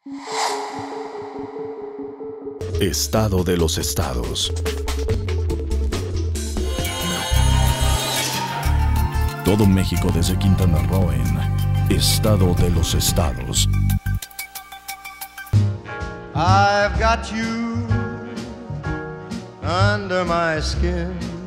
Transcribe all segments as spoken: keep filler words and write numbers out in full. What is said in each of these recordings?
Estado de los estados. Todo México desde Quintana Roo en Estado de los estados. I've got you under my skin.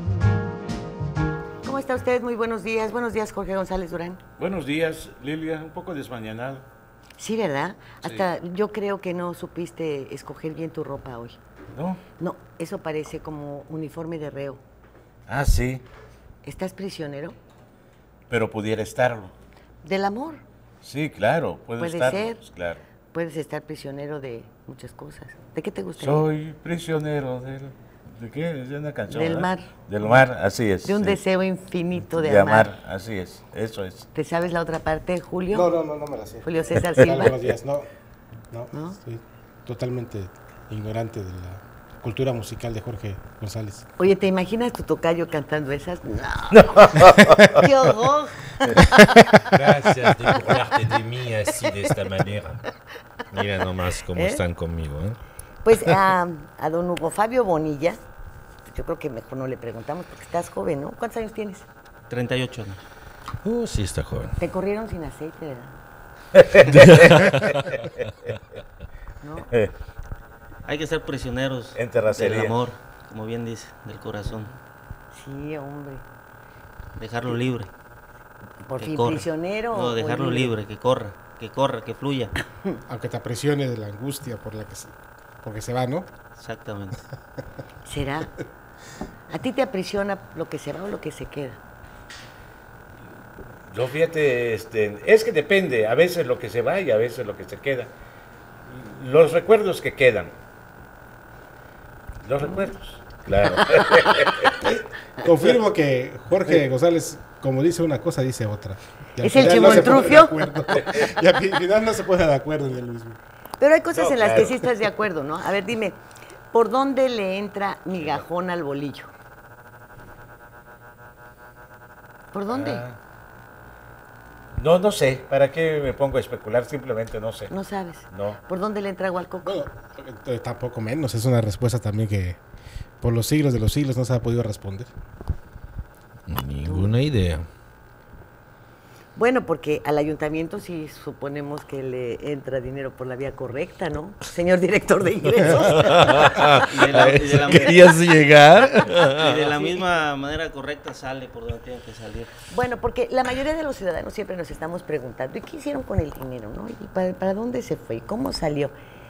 ¿Cómo está usted? Muy buenos días. Buenos días, Jorge González Durán. Buenos días, Lilia. Un poco desmañanado. Sí, ¿verdad? Sí. Hasta yo creo que no supiste escoger bien tu ropa hoy. ¿No? No, eso parece como uniforme de reo. Ah, sí. ¿Estás prisionero? Pero pudiera estarlo. Del amor. Sí, claro. Puede, Puede estarlo. ser. Pues, claro. Puedes estar prisionero de muchas cosas. ¿De qué te gustaría? Soy prisionero del... ¿De qué? Es una canción. Del ¿verdad? mar. Del mar, así es. De un sí. deseo infinito de, De amar. amar, así es. Eso es. ¿Te sabes la otra parte, Julio? No, no, no, no me la sé. Julio César Hola, Silva. buenos días. No, no, ¿No? estoy totalmente ignorante de la cultura musical de Jorge González. Oye, ¿te imaginas tu tocayo cantando esas? No. ¡Qué horror! Gracias de burlarte de mí así, de esta manera. Mira nomás cómo ¿Eh? están conmigo, ¿eh? Pues a, a don Hugo Fabio Bonilla, yo creo que mejor no le preguntamos porque estás joven, ¿no? ¿Cuántos años tienes? treinta y ocho años. Uh, sí está joven. Te corrieron sin aceite, ¿verdad? ¿No? Hay que ser prisioneros En terracería. del amor, como bien dice, del corazón. Sí, hombre. Dejarlo libre. Por que fin, corra. prisionero. No, o dejarlo libre, que corra, que corra, que fluya. Aunque te apresione de la angustia por la que se, porque se va, ¿no? Exactamente. ¿Será? ¿A ti te aprisiona lo que se va o lo que se queda? Yo fíjate, este, es que depende. A veces lo que se va y a veces lo que se queda. Los recuerdos que quedan. Los recuerdos. Claro. Confirmo que Jorge González, como dice una cosa, dice otra. Y al ¿Es el final no se ponen de chimoltrufio? acuerdo. Y al final no se ponen de acuerdo ni él mismo. Pero hay cosas No, en las claro. que sí estás de acuerdo, ¿no? A ver, dime, ¿por dónde le entra migajón al bolillo? ¿Por dónde? Ah. No, no sé. ¿Para qué me pongo a especular? Simplemente no sé. No sabes. No. ¿Por dónde le entra agua al coco? Bueno, eh, tampoco menos. Es una respuesta también que por los siglos de los siglos no se ha podido responder. Ninguna idea. Bueno, porque al ayuntamiento sí suponemos que le entra dinero por la vía correcta, ¿no? Señor director de ingresos. Y de la, y de la- ¿Querías llegar? y de la misma manera correcta sale por donde tiene que salir. Bueno, porque la mayoría de los ciudadanos siempre nos estamos preguntando, ¿y qué hicieron con el dinero, no? ¿Y para, para dónde se fue? ¿Y cómo salió?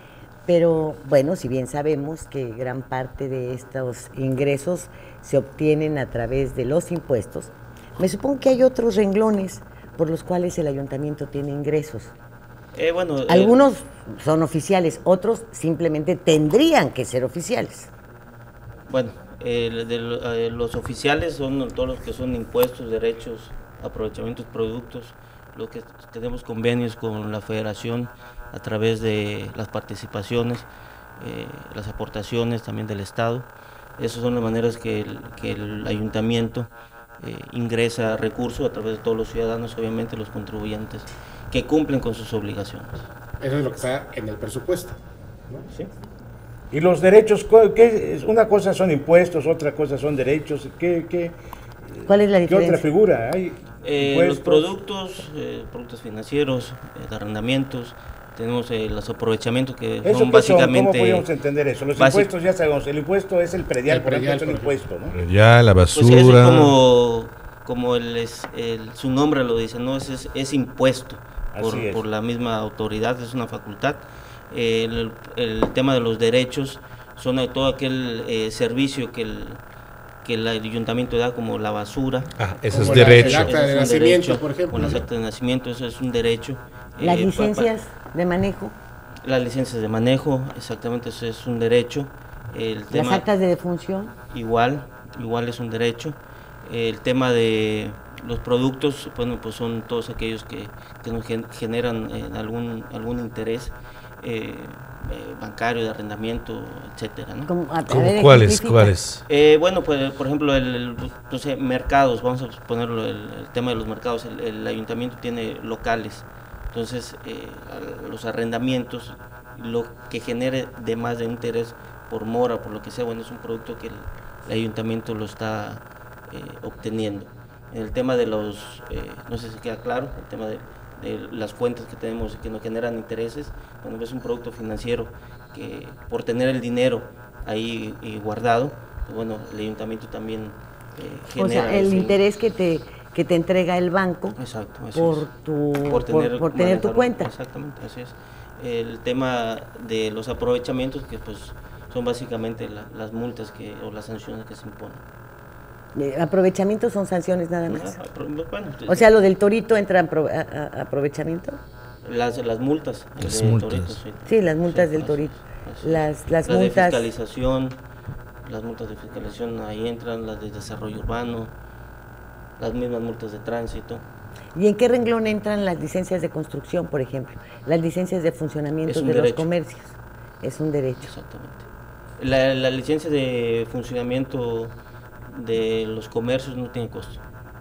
Pero, bueno, si bien sabemos que gran parte de estos ingresos se obtienen a través de los impuestos, me supongo que hay otros renglones por los cuales el ayuntamiento tiene ingresos. Eh, bueno, eh, Algunos son oficiales, otros simplemente tendrían que ser oficiales. Bueno, eh, de lo- eh, los oficiales son todos los que son impuestos, derechos, aprovechamientos, productos, lo que tenemos convenios con la federación a través de las participaciones, eh, las aportaciones también del Estado. Esas son las maneras que el, que el ayuntamiento eh, ingresa recursos a través de todos los ciudadanos, obviamente los contribuyentes, que cumplen con sus obligaciones. Eso es lo que está en el presupuesto, ¿no? ¿Sí? ¿Y los derechos? cu- ¿Qué es? Una cosa son impuestos, otra cosa son derechos. ¿Qué, qué, ¿Cuál es la ¿qué otra diferencia? figura hay? Eh, los Impuestos. productos, eh, productos financieros, eh, de arrendamientos, tenemos eh, los aprovechamientos que ¿Eso son qué son? ¿Cómo básicamente... podríamos entender eso? Los básic- impuestos, ya sabemos, el impuesto es el predial, El por ejemplo, predial, es un por impuesto, ¿no? Ya, la Pues basura. eso es como, como el, es- el- su nombre lo dice, ¿no? Es, es, es impuesto por, Así es. por la misma autoridad, es una facultad. El, el tema de los derechos son de todo aquel eh, servicio que el, que el ayuntamiento da, como la basura. Ah, eso es Como la- derecho. el acta de Eso es un nacimiento, derecho, por ejemplo, Con las ¿no? actas de nacimiento, eso es un derecho. Las Eh, pa- pa- licencias de manejo, Las licencias de manejo, exactamente, eso es un derecho. El las tema, actas de defunción. igual, igual es un derecho. El tema de los productos, bueno, pues son todos aquellos que, que nos gen- generan eh, algún, algún interés eh, eh, bancario, de arrendamiento, etcétera, ¿no? Como, a- a ¿Cómo ver, cuáles? ejemplifica. ¿Cuáles? Eh, bueno, pues por ejemplo, el, el- no sé, mercados, vamos a ponerlo, el, el tema de los mercados, el, el ayuntamiento tiene locales, entonces eh, a- los arrendamientos lo que genere de más de interés por mora, por lo que sea, bueno, es un producto que el, el ayuntamiento lo está eh, obteniendo. En el tema de los, eh, no sé si queda claro, el tema de, de las cuentas que tenemos y que nos generan intereses, bueno, es un producto financiero que por tener el dinero ahí eh, guardado, pues bueno, el ayuntamiento también eh, genera... O sea, el ese, interés que te, que te entrega el banco exacto, así por, es. tu, por tener, por, por tener tu manejar, cuenta. Exactamente, así es. El tema de los aprovechamientos, que pues son básicamente la, las multas que, o las sanciones que se imponen. Eh, ¿Aprovechamientos son sanciones nada más? Ah, bueno, O sea, lo del torito entra en pro- a- a- aprovechamiento. las, las multas. Las de multas. Torito, sí. Sí, las multas Sí, del así torito. es, así es. Las, las Las de multas. fiscalización, las multas de fiscalización ahí entran, las de desarrollo urbano, las mismas multas de tránsito. ¿Y en qué renglón entran las licencias de construcción, por ejemplo? Las licencias de funcionamiento Es un de los derecho. comercios. Es un derecho. Exactamente. La, la licencia de funcionamiento de los comercios no tiene costo.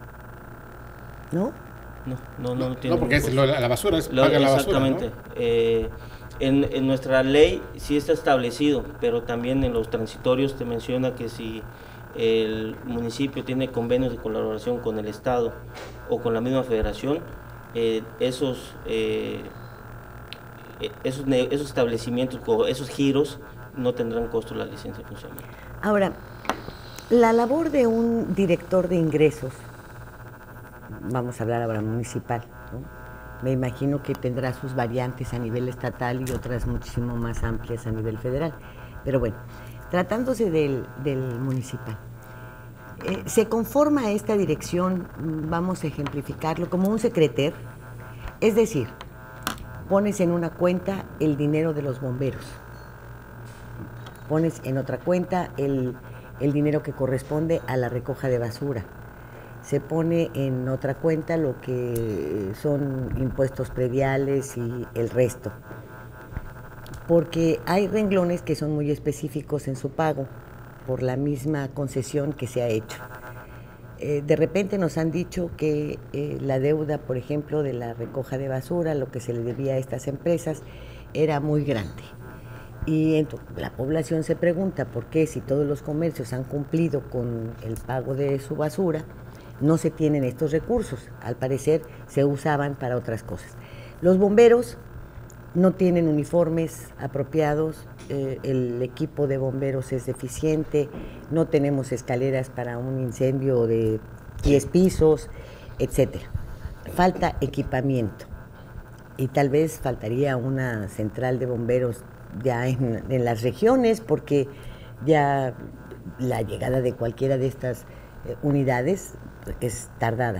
¿No? No, no, no, no tiene No, porque es ningún lo- la basura, es costo. Lo- paga la basura, ¿no? Exactamente. Eh, en, en nuestra ley sí está establecido, pero también en los transitorios te menciona que si el municipio tiene convenios de colaboración con el Estado o con la misma federación, eh, esos, eh, eh, esos, ne- esos establecimientos, o esos giros, no tendrán costo la licencia de funcionamiento. Ahora, la labor de un director de ingresos, vamos a hablar ahora municipal, ¿no? Me imagino que tendrá sus variantes a nivel estatal y otras muchísimo más amplias a nivel federal. Pero bueno, tratándose del, del municipal, eh, se conforma esta dirección, mm, vamos a ejemplificarlo, como un secreter, es decir, pones en una cuenta el dinero de los bomberos, pones en otra cuenta el, el dinero que corresponde a la recoja de basura, se pone en otra cuenta lo que son impuestos prediales y el resto, porque hay renglones que son muy específicos en su pago por la misma concesión que se ha hecho. Eh, de repente nos han dicho que eh, la deuda, por ejemplo, de la recoja de basura, lo que se le debía a estas empresas, era muy grande. Y entonces, la población se pregunta por qué, si todos los comercios han cumplido con el pago de su basura, no se tienen estos recursos. Al parecer se usaban para otras cosas. Los bomberos no tienen uniformes apropiados, eh, el equipo de bomberos es deficiente, no tenemos escaleras para un incendio de diez pisos, etcétera. Falta equipamiento y tal vez faltaría una central de bomberos ya en, en las regiones, porque ya la llegada de cualquiera de estas eh, unidades es tardada.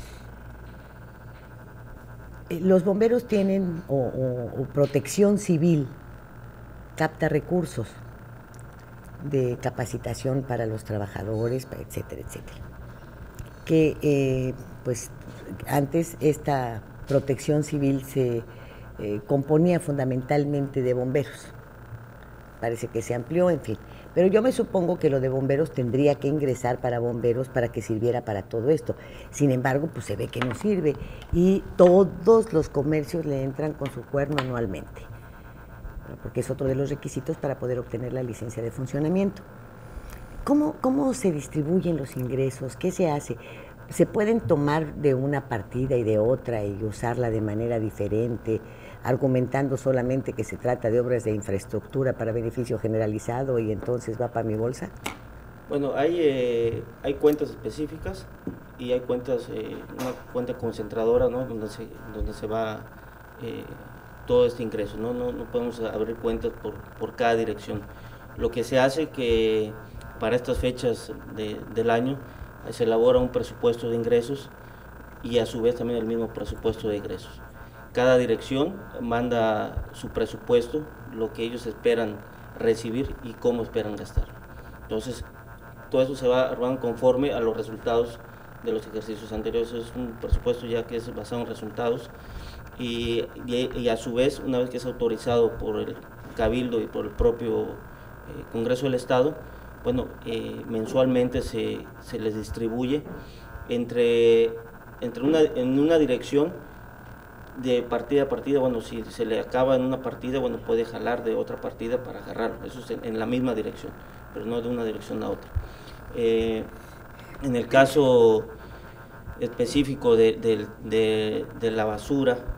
Eh, Los bomberos tienen, o, o- o protección civil, capta recursos de capacitación para los trabajadores, pa- etcétera, etcétera. Que eh, pues antes esta protección civil se eh, componía fundamentalmente de bomberos. Parece que se amplió, en fin. Pero yo me supongo que lo de bomberos tendría que ingresar para bomberos para que sirviera para todo esto. Sin embargo, pues se ve que no sirve y todos los comercios le entran con su cuerno anualmente, porque es otro de los requisitos para poder obtener la licencia de funcionamiento. ¿Cómo, cómo se distribuyen los ingresos? ¿Qué se hace? ¿Se pueden tomar de una partida y de otra y usarla de manera diferente, argumentando solamente que se trata de obras de infraestructura para beneficio generalizado y entonces va para mi bolsa? Bueno, hay, eh, hay cuentas específicas y hay cuentas, eh, una cuenta concentradora, ¿no? Donde se, donde se va eh, todo este ingreso, ¿no? No, no podemos abrir cuentas por, por cada dirección. Lo que se hace que para estas fechas de, del año se elabora un presupuesto de ingresos y a su vez también el mismo presupuesto de egresos. Cada dirección manda su presupuesto, lo que ellos esperan recibir y cómo esperan gastar. Entonces, todo eso se va armando conforme a los resultados de los ejercicios anteriores. Es un presupuesto ya que es basado en resultados y, y, y a su vez, una vez que es autorizado por el Cabildo y por el propio eh, Congreso del Estado, bueno, eh, mensualmente se, se les distribuye entre, entre una, en una dirección de partida a partida, bueno, si se le acaba en una partida, bueno, puede jalar de otra partida para agarrarlo, eso es en, en la misma dirección, pero no de una dirección a otra. Eh, en el caso específico de, de, de, de la basura, eh,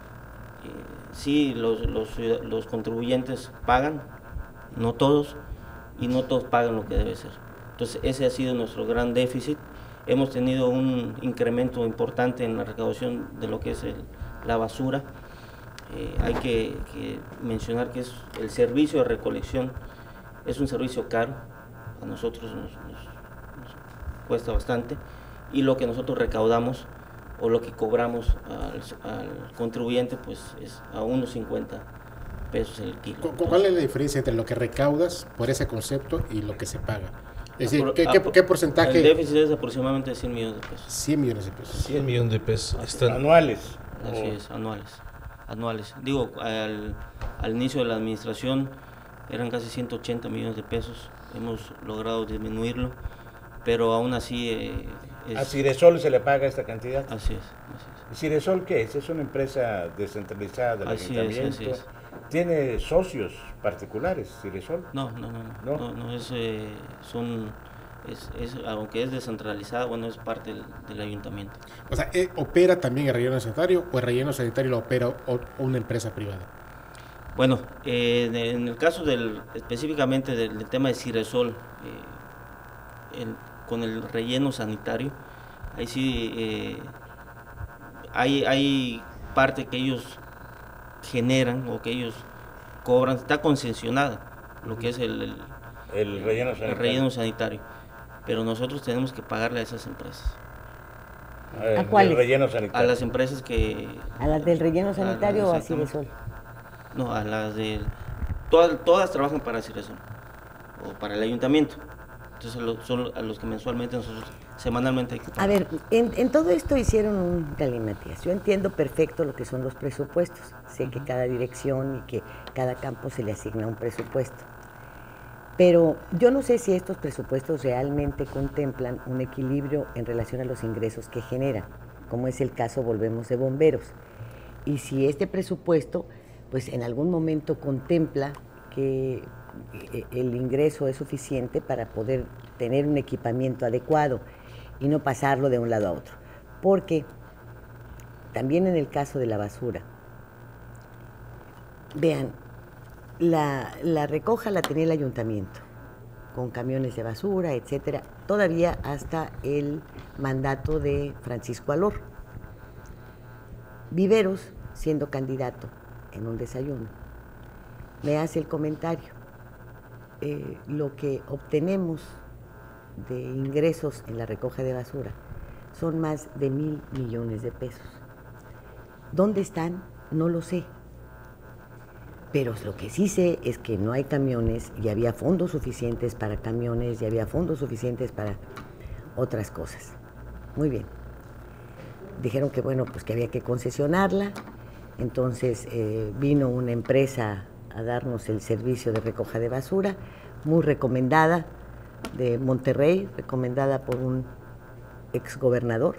sí, los, los, los contribuyentes pagan, no todos, y no todos pagan lo que debe ser. Entonces ese ha sido nuestro gran déficit. Hemos tenido un incremento importante en la recaudación de lo que es el, la basura. Eh, hay que, que mencionar que es el servicio de recolección es un servicio caro, a nosotros nos, nos, nos cuesta bastante, y lo que nosotros recaudamos o lo que cobramos al, al contribuyente pues es a unos cincuenta pesos el kilo. ¿Cuál es la diferencia entre lo que recaudas por ese concepto y lo que se paga? Es decir, ¿qué, qué, qué porcentaje? El déficit es aproximadamente de cien millones de pesos. cien millones de pesos. cien millones de pesos. Están... Anuales. Así Oh. es, anuales. Anuales. Digo, al, al inicio de la administración eran casi ciento ochenta millones de pesos. Hemos logrado disminuirlo, pero aún así eh, es... ¿A Ciresol se le paga esta cantidad? Así es, así es. ¿Ciresol qué es? Es una empresa descentralizada del Así es, ayuntamiento. así es. ¿Tiene socios particulares, Ciresol? No, no, no, no, ¿No? no, no, es, eh, son, es, es, aunque es descentralizada, bueno, es parte del, del ayuntamiento. O sea, ¿eh, ¿opera también el relleno sanitario o el relleno sanitario lo opera o, o una empresa privada? Bueno, eh, de- en el caso del, específicamente del, del tema de Ciresol, eh, el- con el relleno sanitario, ahí sí eh, hay, hay parte que ellos generan o que ellos cobran, está concesionada lo que es el, el, El relleno el sanitario. relleno sanitario, pero nosotros tenemos que pagarle a esas empresas, Eh, ¿A cuáles? El relleno a sanitario. las empresas que... ¿A las del relleno a sanitario las- o así de sol? No, a las de... Todas, todas trabajan para Ciresol o para el ayuntamiento. Entonces lo- son a los que mensualmente nosotros, semanalmente hay que A pagar. ver, en, en todo esto hicieron un galimatías. Yo entiendo perfecto lo que son los presupuestos. Sé que cada dirección y que cada campo se le asigna un presupuesto. Pero yo no sé si estos presupuestos realmente contemplan un equilibrio en relación a los ingresos que generan, como es el caso, volvemos, de bomberos. Y si este presupuesto, pues en algún momento contempla que eh, el ingreso es suficiente para poder tener un equipamiento adecuado y no pasarlo de un lado a otro. Porque también en el caso de la basura, vean, la, la recoja la tenía el ayuntamiento, con camiones de basura, etcétera, todavía hasta el mandato de Francisco Alor. Viveros, siendo candidato en un desayuno, me hace el comentario, eh, lo que obtenemos de ingresos en la recoja de basura son más de mil millones de pesos. ¿Dónde están? No lo sé. Pero lo que sí sé es que no hay camiones y había fondos suficientes para camiones y había fondos suficientes para otras cosas. Muy bien. Dijeron que bueno, pues que había que concesionarla. Entonces eh, vino una empresa a darnos el servicio de recoja de basura, muy recomendada, de Monterrey, recomendada por un exgobernador.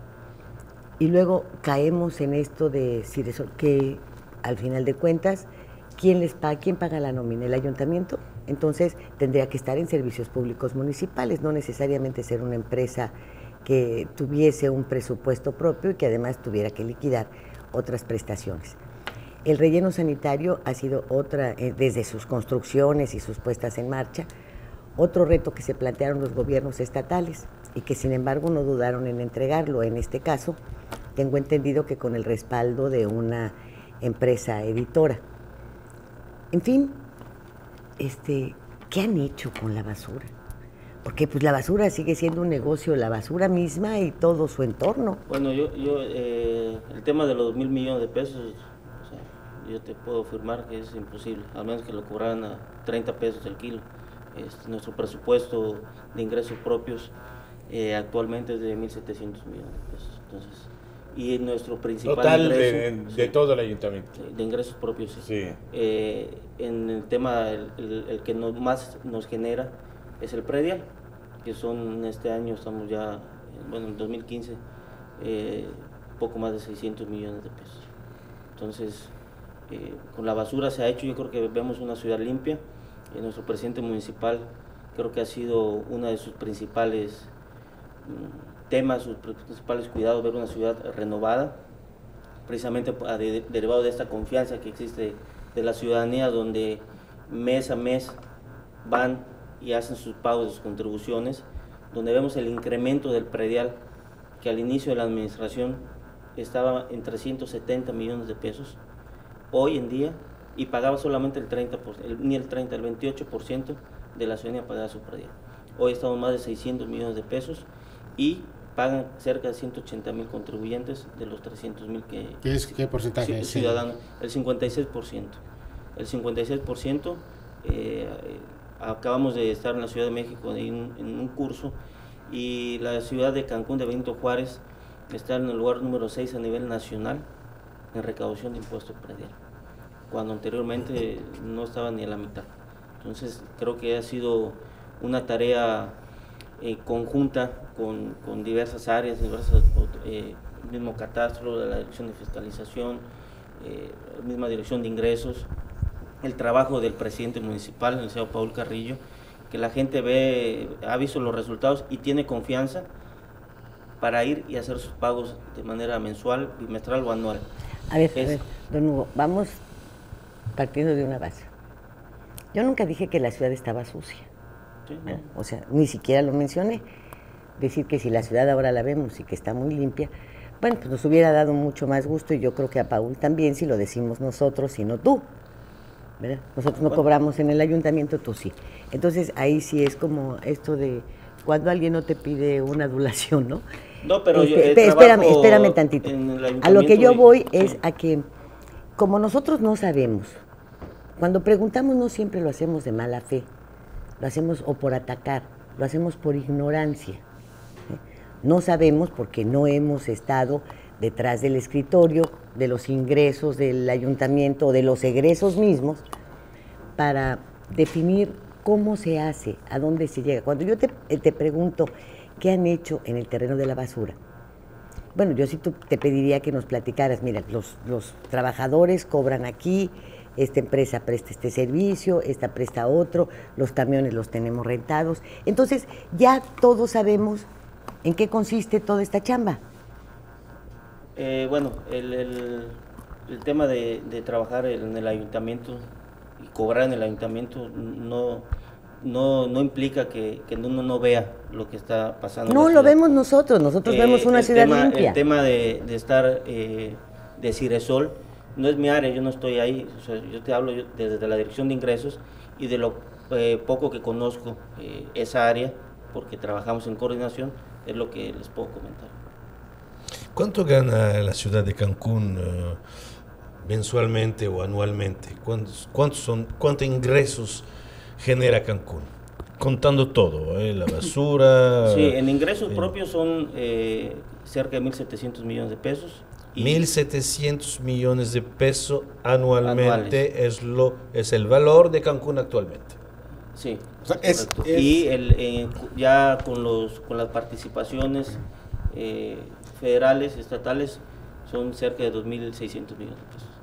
Y luego caemos en esto de Ciresol, que al final de cuentas, ¿quién les paga? ¿Quién paga la nómina? ¿El ayuntamiento? Entonces tendría que estar en servicios públicos municipales, no necesariamente ser una empresa que tuviese un presupuesto propio y que además tuviera que liquidar otras prestaciones. El relleno sanitario ha sido otra, eh, desde sus construcciones y sus puestas en marcha, otro reto que se plantearon los gobiernos estatales y que sin embargo no dudaron en entregarlo. En este caso, tengo entendido que con el respaldo de una empresa editora. En fin, este, ¿qué han hecho con la basura? Porque pues la basura sigue siendo un negocio, la basura misma y todo su entorno. Bueno, yo, yo eh, el tema de los mil millones de pesos, o sea, yo te puedo afirmar que es imposible, a menos que lo cobraran a treinta pesos el kilo. Este, nuestro presupuesto de ingresos propios eh, actualmente es de mil setecientos millones de pesos. Entonces, y nuestro principal Total ingreso, de, de sí, todo el ayuntamiento. de ingresos propios, sí. Sí. Eh, en el tema, el, el- el que nos, más nos genera es el predial, que son, este año estamos ya, bueno, en dos mil quince, eh, poco más de seiscientos millones de pesos. Entonces, eh, con la basura se ha hecho, yo creo que vemos una ciudad limpia. Eh, nuestro presidente municipal creo que ha sido uno de sus principales mm, temas, sus principales cuidados, ver una ciudad renovada, precisamente de, derivado de esta confianza que existe de la ciudadanía, donde mes a mes van y hacen sus pagos de sus contribuciones, donde vemos el incremento del predial, que al inicio de la administración estaba en trescientos setenta millones de pesos, hoy en día, y pagaba solamente el treinta por ciento, el, ni el treinta, el veintiocho por ciento de la ciudadanía pagaba su predial. Hoy estamos más de seiscientos millones de pesos y pagan cerca de ciento ochenta mil contribuyentes de los trescientos mil que... ¿Qué, es, ¿Qué porcentaje es? Ciudadanos, el cincuenta y seis por ciento. El cincuenta y seis por ciento, eh, acabamos de estar en la Ciudad de México en un, en un curso, y la ciudad de Cancún de Benito Juárez está en el lugar número seis a nivel nacional en recaudación de impuestos predial, cuando anteriormente no estaba ni a la mitad. Entonces creo que ha sido una tarea eh, conjunta con, con diversas áreas, diversas, eh, el mismo catastro, de la dirección de fiscalización, eh, la misma dirección de ingresos, el trabajo del presidente municipal, el licenciado Paul Carrillo, que la gente ve, ha visto los resultados y tiene confianza para ir y hacer sus pagos de manera mensual, bimestral o anual. A ver, Es, a ver, don Hugo, vamos partiendo de una base. Yo nunca dije que la ciudad estaba sucia, sí, ¿verdad? O sea, ni siquiera lo mencioné. Decir que si la ciudad ahora la vemos y que está muy limpia, bueno, pues nos hubiera dado mucho más gusto, y yo creo que a Paul también, si lo decimos nosotros y no tú, ¿verdad? Nosotros no Bueno. cobramos en el ayuntamiento, tú sí. Entonces ahí sí es como esto de cuando alguien no te pide una adulación, ¿no? No, pero Este, yo eh, espe- espérame, trabajo espérame tantito. en el A lo que yo ayuntamiento voy y- es sí. a que, como nosotros no sabemos, cuando preguntamos no siempre lo hacemos de mala fe, lo hacemos o por atacar, lo hacemos por ignorancia. ¿eh? No sabemos porque no hemos estado detrás del escritorio de los ingresos del ayuntamiento o de los egresos mismos para definir cómo se hace, a dónde se llega. Cuando yo te, te pregunto qué han hecho en el terreno de la basura, bueno, yo sí tú, te pediría que nos platicaras, mira, los, los trabajadores cobran aquí, esta empresa presta este servicio, esta presta otro, los camiones los tenemos rentados. Entonces, ya todos sabemos en qué consiste toda esta chamba. Eh, bueno, el, el, el tema de, de trabajar en el ayuntamiento y cobrar en el ayuntamiento no, no, no implica que, que uno no vea lo que está pasando. No, en la lo ciudad. vemos nosotros, nosotros Eh, vemos una el ciudad tema, limpia. El tema de, de estar eh, de Ciresol no es mi área, yo no estoy ahí, o sea, yo te hablo yo desde la dirección de ingresos y de lo eh, poco que conozco eh, esa área, porque trabajamos en coordinación, es lo que les puedo comentar. ¿Cuánto gana la ciudad de Cancún eh, mensualmente o anualmente? ¿Cuántos, cuántos son, ¿Cuántos ingresos genera Cancún? Contando todo, ¿eh? La basura... Sí, en ingresos eh, propios son eh, cerca de mil setecientos millones de pesos. y- mil setecientos millones de pesos anualmente Anuales. es lo es el valor de Cancún actualmente. Sí, O sea, es- correcto. es- Y el, eh, ya con, los, con las participaciones eh, federales, estatales, son cerca de dos mil seiscientos millones de pesos.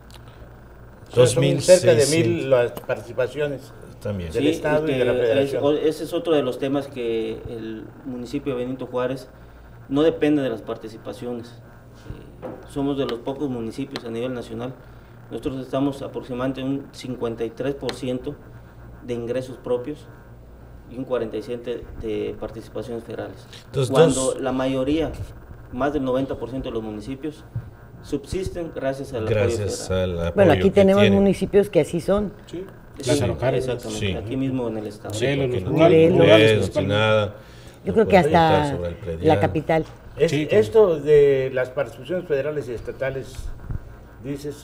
dos Son mil cerca de seiscientos. mil las participaciones. También. Del Estado y de la que Federación. es- ese es otro de los temas que el municipio de Benito Juárez no depende de las participaciones. Eh, somos de los pocos municipios a nivel nacional. Nosotros estamos aproximadamente en un cincuenta y tres por ciento de ingresos propios y un cuarenta y siete por ciento de participaciones federales. Entonces, Cuando dos- la mayoría, más del noventa por ciento de los municipios, subsisten gracias al Gracias apoyo federal. al apoyo Bueno, aquí que tenemos tienen. municipios que así son. Sí. Sí, Lázaro Cárdenas. exactamente, Sí. aquí mismo en el estado. Sí, Morelos, porque los no rurales, tienen Morelos, ingresos ni principalmente. nada. Yo No creo que pueden contar hasta sobre el predial. la capital. Es- Sí, esto de las participaciones federales y estatales, dices,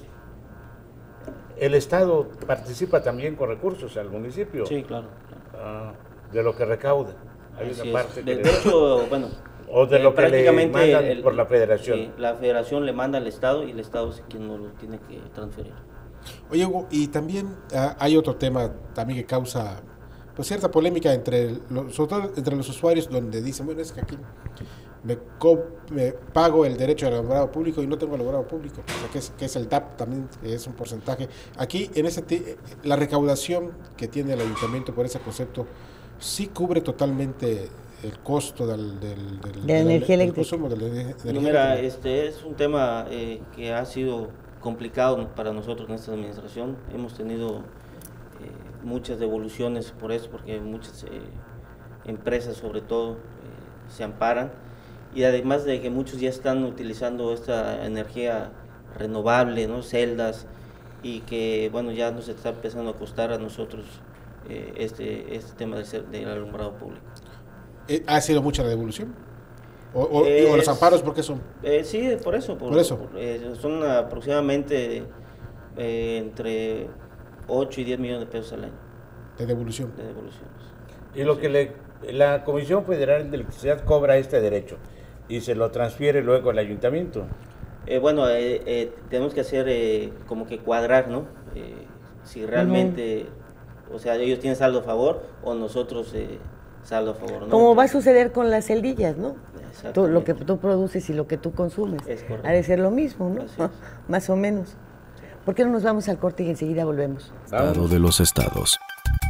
el Estado participa también con recursos al municipio, Sí, claro. claro. ah, de lo que recauda. Hay Así una es. parte De, que de le- hecho, bueno, o de eh, lo que le prácticamente mandan por la federación. sí, la federación le manda al Estado y el Estado es quien no lo tiene que transferir. Oye, Hugo, y también ah, hay otro tema también que causa pues cierta polémica entre los, sobre todo entre los usuarios, donde dicen, bueno, es que aquí me, co- me pago el derecho al alumbrado público y no tengo alumbrado público, o sea, que, es, que es el D A P también, que es un porcentaje. Aquí, en ese t- la recaudación que tiene el ayuntamiento por ese concepto, sí cubre totalmente el costo del, del, del, de la energía del eléctrica. consumo de la energía No, mira, eléctrica. este es un tema eh, que ha sido complicado para nosotros en esta administración. Hemos tenido eh, muchas devoluciones por eso, porque muchas eh, empresas sobre todo eh, se amparan, y además de que muchos ya están utilizando esta energía renovable, ¿no? Celdas, y que bueno, ya nos está empezando a costar a nosotros eh, este, este tema del, ser- del alumbrado público. Eh, ¿Ha sido mucha la devolución? ¿O, o, Es- o los amparos por qué son? Eh, sí, por eso. Por, Por eso. por- eh, son aproximadamente eh, entre ocho y diez millones de pesos al año De devolución. de devoluciones. Y lo que le, la Comisión Federal de Electricidad cobra este derecho y se lo transfiere luego al ayuntamiento. Eh, bueno, eh, eh, tenemos que hacer eh, como que cuadrar, ¿no? Eh, si realmente, o sea, ellos tienen saldo a favor o nosotros eh, saldo a favor, ¿no? Como va a suceder con las celdillas, ¿no? Exactamente. Tú- lo que tú produces y lo que tú consumes. Es correcto. Ha de ser lo mismo, ¿no? Así es. Más o menos. ¿Por qué no nos vamos al corte y enseguida volvemos? Estado de los estados.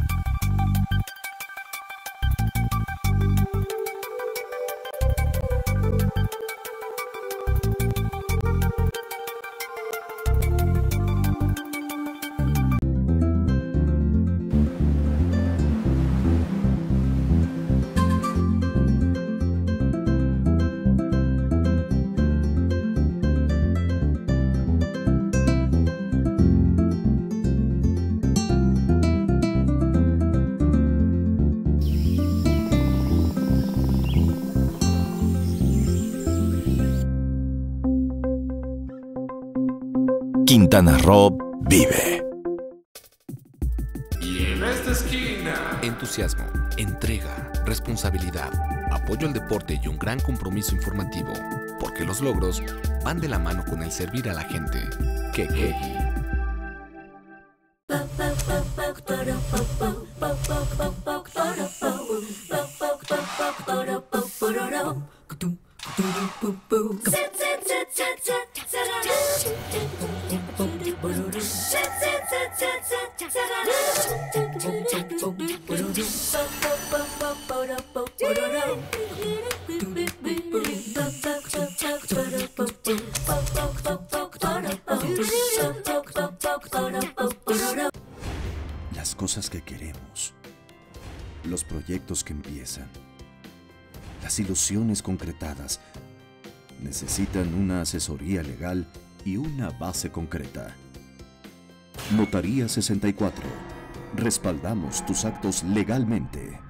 Quintana Roo vive. Y en esta esquina, Entusiasmo, entrega, responsabilidad, apoyo al deporte y un gran compromiso informativo, porque los logros van de la mano con el servir a la gente. Queque. Las cosas que queremos, los proyectos que empiezan, las ilusiones concretadas necesitan una asesoría legal y una base concreta. Notaría sesenta y cuatro. Respaldamos tus actos legalmente.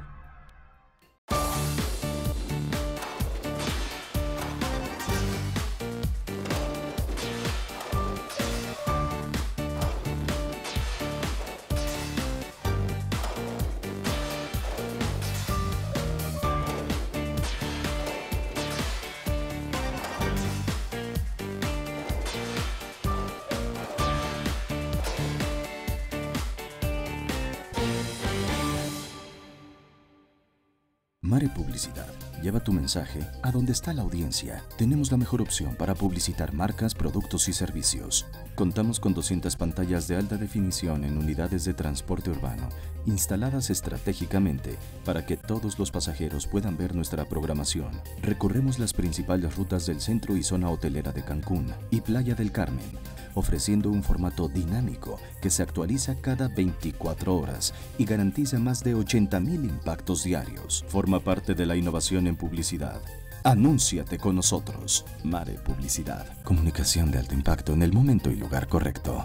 Mare Publicidad. Lleva tu mensaje a donde está la audiencia. Tenemos la mejor opción para publicitar marcas, productos y servicios. Contamos con doscientas pantallas de alta definición en unidades de transporte urbano, instaladas estratégicamente para que todos los pasajeros puedan ver nuestra programación. Recorremos las principales rutas del centro y zona hotelera de Cancún y Playa del Carmen, ofreciendo un formato dinámico que se actualiza cada veinticuatro horas y garantiza más de ochenta mil impactos diarios. Forma parte de la innovación en publicidad. Anúnciate con nosotros. Mare Publicidad. Comunicación de alto impacto en el momento y lugar correcto.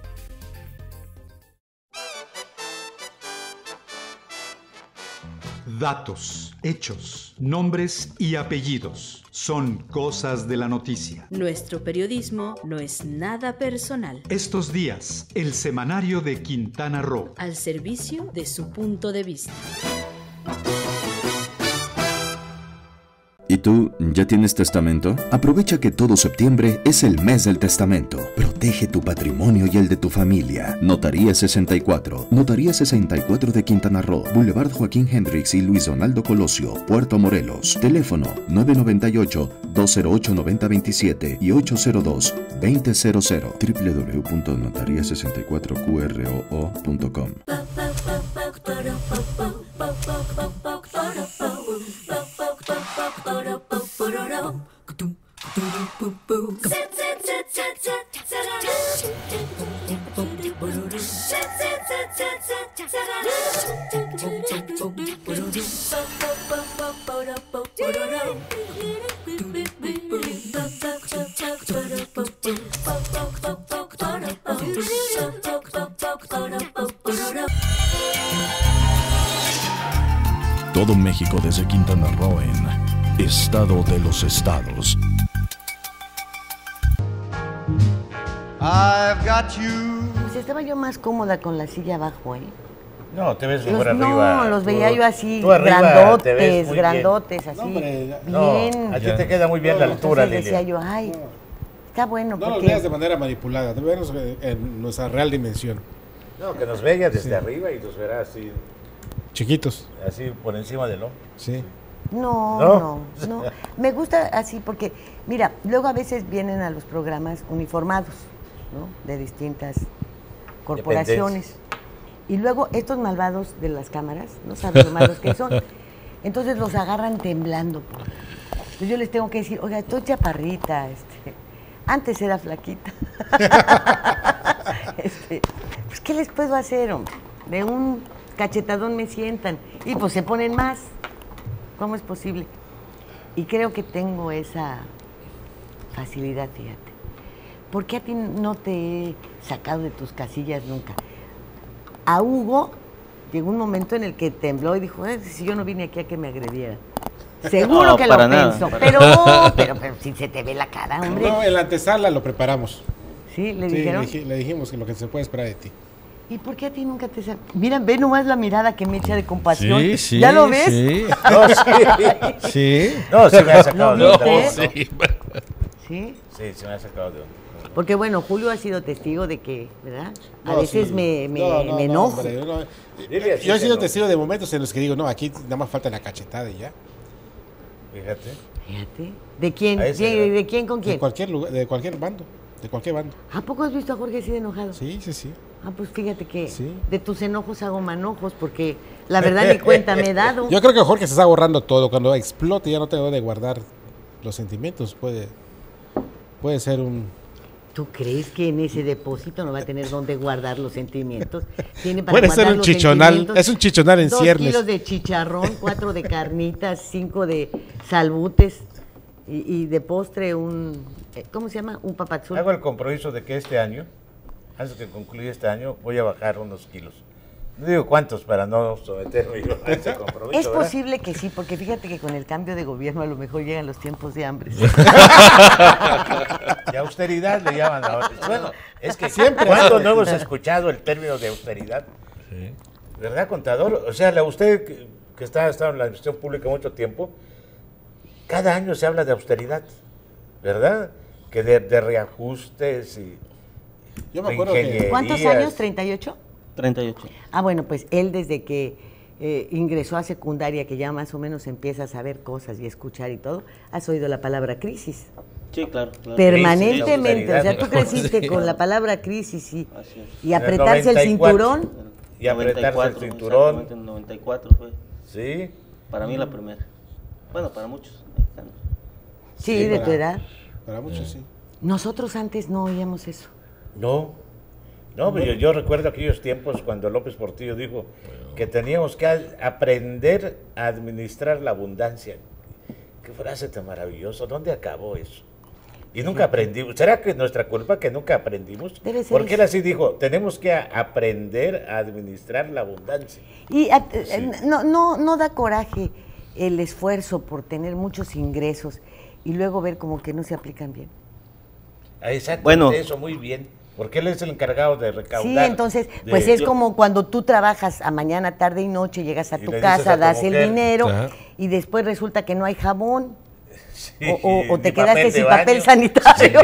Datos, hechos, nombres y apellidos son cosas de la noticia. Nuestro periodismo no es nada personal. Estos días, el semanario de Quintana Roo. Al servicio de su punto de vista. ¿Y tú, ya tienes testamento? Aprovecha que todo septiembre es el mes del testamento. Protege tu patrimonio y el de tu familia. Notaría sesenta y cuatro. Notaría sesenta y cuatro de Quintana Roo. Boulevard Joaquín Hendrix y Luis Donaldo Colosio, Puerto Morelos. Teléfono nueve nueve ocho, dos cero ocho, nueve cero dos siete y ocho cero dos, dos cero cero. w w w punto notaría sesenta y cuatro q r o o punto com. Todo México desde Quintana Roo en Estado de los Estados. I've got you. Pues estaba yo más cómoda con la silla abajo, ¿eh? No, te ves Los- mejor no, arriba. los Tú- veía yo así, tú arriba te ves grandotes, muy grandotes, bien. así, No, hombre, bien. No, a ti te queda muy bien la altura, Entonces decía Lilia. yo, ay, está bueno, No los porque... veas de manera manipulada, debe verlos en nuestra real dimensión. No, que nos veas desde Sí. arriba y nos verás así, Chiquitos. así por encima del hombro. Sí. No, ¿No? no, no. Me gusta así porque, mira, luego a veces vienen a los programas uniformados, ¿no? De distintas corporaciones. Y luego estos malvados de las cámaras, no saben lo malos que son. Entonces los agarran temblando. Entonces yo les tengo que decir, oiga, estoy chaparrita, este, antes era flaquita. Este, pues, ¿qué les puedo hacer, hombre? De un cachetadón me sientan y pues se ponen más. ¿Cómo es posible? Y creo que tengo esa facilidad, fíjate. ¿Por qué a ti no te he sacado de tus casillas nunca? A Hugo llegó un momento en el que tembló y dijo, "Eh, si yo no vine aquí a que me agredieran". Seguro No, que lo para nada, pensó, para pero, pero, pero si se te ve la cara, hombre. No, en la antesala lo preparamos. Sí, le Sí, dijeron. le, dij- le dijimos que lo que se puede esperar de ti. ¿Y por qué a ti nunca te sacó? Mira, ve nomás la mirada que me echa de compasión. Sí, sí, ¿Ya lo ves? sí. No, sí. Sí. No, se me ha sacado ¿Lo de onda. viste? Sí. Sí. Sí, se me ha sacado de onda. Porque bueno, Julio ha sido testigo de que, ¿verdad? A No, veces sí. me, me, No, no, me no, enojo. hombre, no. Lilia, sí Yo he te sido enoja. testigo de momentos en los que digo, no, aquí nada más falta la cachetada y ya. Fíjate. Fíjate. ¿De quién? A ese ¿De, grado. de quién con De quién? cualquier lugar, de cualquier bando, de cualquier bando. ¿A poco has visto a Jorge así de enojado? Sí, sí, sí. Ah, pues fíjate que Sí. de tus enojos hago manojos, porque la verdad ni cuenta me he dado. Yo creo que Jorge se está borrando todo. Cuando explote ya no tengo dónde guardar los sentimientos. Puede, puede ser un... ¿Tú crees que en ese depósito no va a tener dónde guardar los sentimientos? Tiene para Puede guardar ser un los chichonal, sentimientos es un chichonal en dos ciernes. kilos de chicharrón, cuatro de carnitas, cinco de salbutes y, y de postre un, eh, ¿cómo se llama? Un papazul. Hago el compromiso de que este año, antes de concluir este año, voy a bajar unos kilos. No digo cuántos para no someterme yo a ese compromiso. Es ¿verdad? posible que sí, porque fíjate que con el cambio de gobierno a lo mejor llegan los tiempos de hambre. De austeridad le llaman ahora. Bueno, es que Siempre. ¿cuándo no hemos escuchado el término de austeridad? ¿Verdad, contador? O sea, la usted que, que está, ha estado en la administración pública mucho tiempo, cada año se habla de austeridad, ¿verdad? Que de, de reajustes y Yo me de acuerdo que... ingenierías. ¿Cuántos años? ¿treinta y ocho? treinta y ocho. Ah, bueno, pues él desde que eh, ingresó a secundaria, que ya más o menos empieza a saber cosas y escuchar y todo, has oído la palabra crisis. Sí, claro. claro. Permanentemente, o sea, tú austeridad. creciste Sí. con la palabra crisis y, Así es. y En el apretarse el noventa y cuatro. cinturón. Y apretarse el noventa y cuatro, cinturón. exactamente, en noventa y cuatro fue. Sí. Para mí la primera. Bueno, para muchos mexicanos. Sí, Sí, de para- tu edad. Para muchos sí. Nosotros antes no oíamos eso. No, no, pero yo, yo recuerdo aquellos tiempos cuando López Portillo dijo que teníamos que a- aprender a administrar la abundancia. Qué frase tan maravillosa, ¿dónde acabó eso? Y nunca aprendimos. ¿Será que es nuestra culpa que nunca aprendimos? Debe ser Porque él eso. así dijo, tenemos que a- aprender a administrar la abundancia. Y a- eh, no, no, no da coraje el esfuerzo por tener muchos ingresos y luego ver como que no se aplican bien. Ah, exactamente Bueno. eso, muy bien. Porque él es el encargado de recaudar. Sí, entonces, de- pues es yo- como cuando tú trabajas a mañana, tarde y noche, llegas a Y tu le dices casa, a tu das el mujer, dinero ajá, y después resulta que no hay jabón. Sí, o, o, o te ni quedaste papel de sin baño. papel sanitario.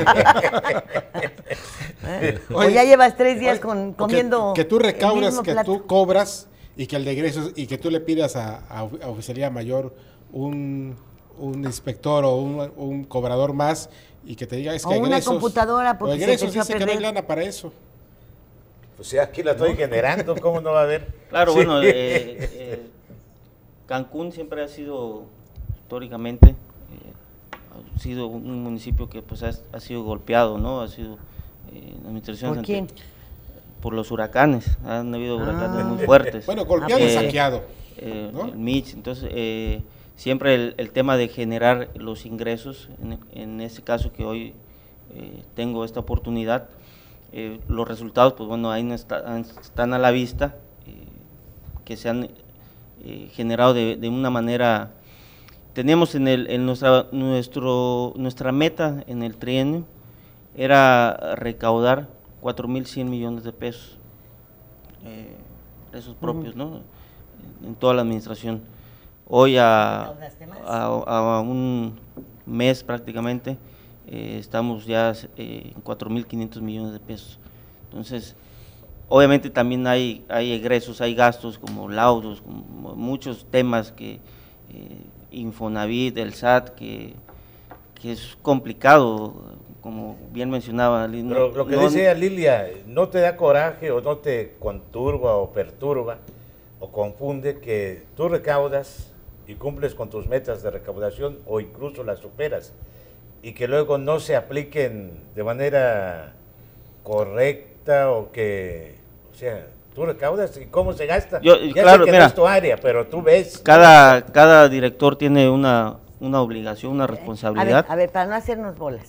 ¿Eh? O Oye, ya llevas tres días oye, con, o comiendo. Que, que tú el recaudas, mismo que plato. tú cobras y que el de egresos y que tú le pidas a, a, a oficialía mayor un, un inspector o un, un cobrador más y que te diga es O que una egresos, computadora, porque o se egresos empezó a dice que no hay perder. lana para eso. Pues sí, aquí la estoy generando, ¿cómo no va a haber? Claro, Sí. bueno, eh, eh, Cancún siempre ha sido, históricamente, eh, ha sido un municipio que pues ha, ha sido golpeado, ¿no? Ha sido eh, en administraciones ¿Por quién? ante- por los huracanes, han habido huracanes Ah. muy fuertes. Bueno, golpeado y Eh, saqueado. eh, ¿no? el Mitch, entonces eh, siempre el, el tema de generar los ingresos, en, en este caso que hoy eh, tengo esta oportunidad, eh, los resultados, pues bueno, ahí no está- están a la vista, eh, que se han eh, generado de, de una manera. Tenemos en, el, en nuestra, nuestro, nuestra meta en el trienio era recaudar cuatro mil cien millones de pesos, eh, esos propios, ¿no? En, en toda la administración. Hoy a, a, a un mes prácticamente eh, estamos ya eh, en cuatro mil quinientos millones de pesos. Entonces, obviamente también hay, hay egresos, hay gastos como laudos, como muchos temas que eh, Infonavit, el S A T, que, que es complicado, como bien mencionaba. No, Pero lo que no, decía Lilia, ¿no te da coraje o no te conturba o perturba o confunde que tú recaudas y cumples con tus metas de recaudación o incluso las superas y que luego no se apliquen de manera correcta o que, o sea, tú recaudas y cómo se gasta? Yo, ya claro, sé que mira, no es tu área, pero tú ves. Cada, cada director tiene una, una obligación, una A ver, responsabilidad. a ver, para no hacernos bolas.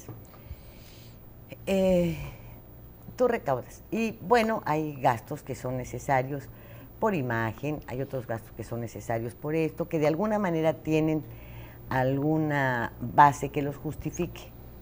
Eh, tú recaudas. Y bueno, hay gastos que son necesarios por imagen, hay otros gastos que son necesarios por esto, que de alguna manera tienen alguna base que los justifique.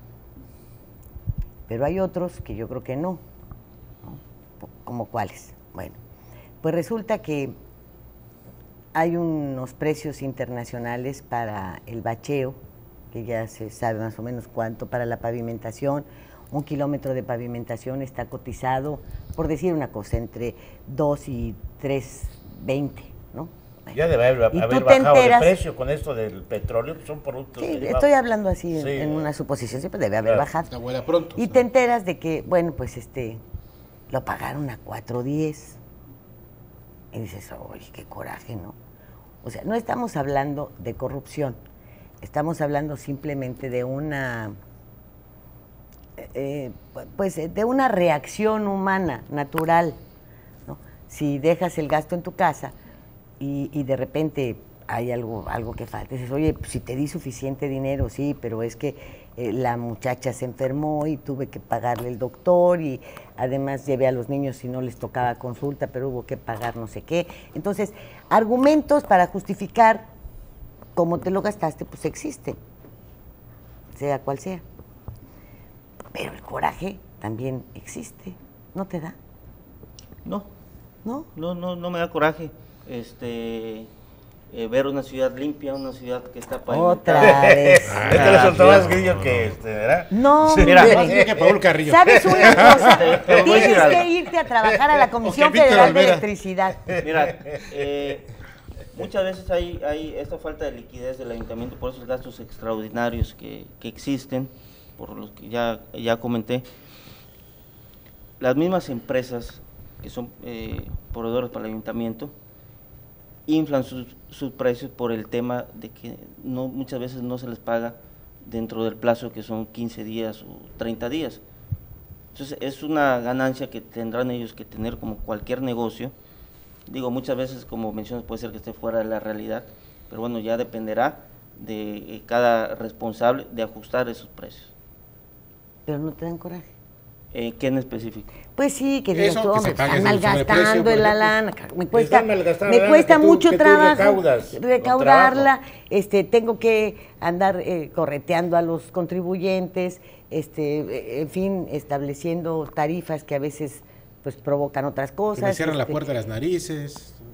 Pero hay otros que yo creo que no, ¿no? ¿Como cuáles? Bueno, pues resulta que hay unos precios internacionales para el bacheo, que ya se sabe más o menos cuánto, para la pavimentación. Un kilómetro de pavimentación está cotizado, por decir una cosa, entre dos y tres veinte, ¿no? Bueno, Ya debe haber, y haber tú te bajado enteras- de precio con esto del petróleo, son productos Sí, derivados. estoy hablando así en, Sí, en una suposición, siempre debe haber claro. bajado. La abuela pronto. Y te enteras de que, bueno, pues este, lo pagaron a cuatro diez. Y dices, oye, qué coraje, ¿no? O sea, no estamos hablando de corrupción, estamos hablando simplemente de una, eh, pues de una reacción humana, natural, ¿no? Si dejas el gasto en tu casa y, y de repente hay algo, algo que falta, dices, oye, pues si te di suficiente dinero, sí, pero es que eh, la muchacha se enfermó y tuve que pagarle el doctor y además llevé a los niños y no les tocaba consulta, pero hubo que pagar no sé qué. Entonces, argumentos para justificar cómo te lo gastaste, pues existen, sea cual sea. Pero el coraje también existe, ¿no te da? No, ¿No? no, no, no me da coraje. Este, eh, ver una ciudad limpia, una ciudad que está pavimentada. Otra vez. Este le soltó más grillo que este, ¿verdad? No, Sí, mira, mira, Más que Paul Carrillo. ¿sabes una cosa? Te- te voy a decir Tienes algo. que irte a trabajar a la Comisión O que Víctor Federal de Olvera. Electricidad. Mira, eh, muchas veces hay, hay esta falta de liquidez del ayuntamiento por esos gastos extraordinarios que, que existen, por los que ya, ya comenté. Las mismas empresas que son eh, proveedores para el ayuntamiento inflan sus, sus precios por el tema de que no muchas veces no se les paga dentro del plazo que son quince días o treinta días. Entonces es una ganancia que tendrán ellos que tener como cualquier negocio. Digo, muchas veces, como mencionas, puede ser que esté fuera de la realidad, pero bueno, ya dependerá de eh, cada responsable de ajustar esos precios. Pero no te dan coraje. Eh, ¿Qué en específico? Pues sí, que Eso, digas tú, que hombre, se pague están el sobreprecio, malgastando por en la ejemplo. lana, ca- me cuesta, Están malgastando me la lana cuesta que tú- mucho que tú trabajo recaudas con recaudarla, trabajo. este, tengo que andar eh, correteando a los contribuyentes, este, eh, en fin, estableciendo tarifas que a veces pues provocan otras Que cosas. me cierran la este, puerta de las narices.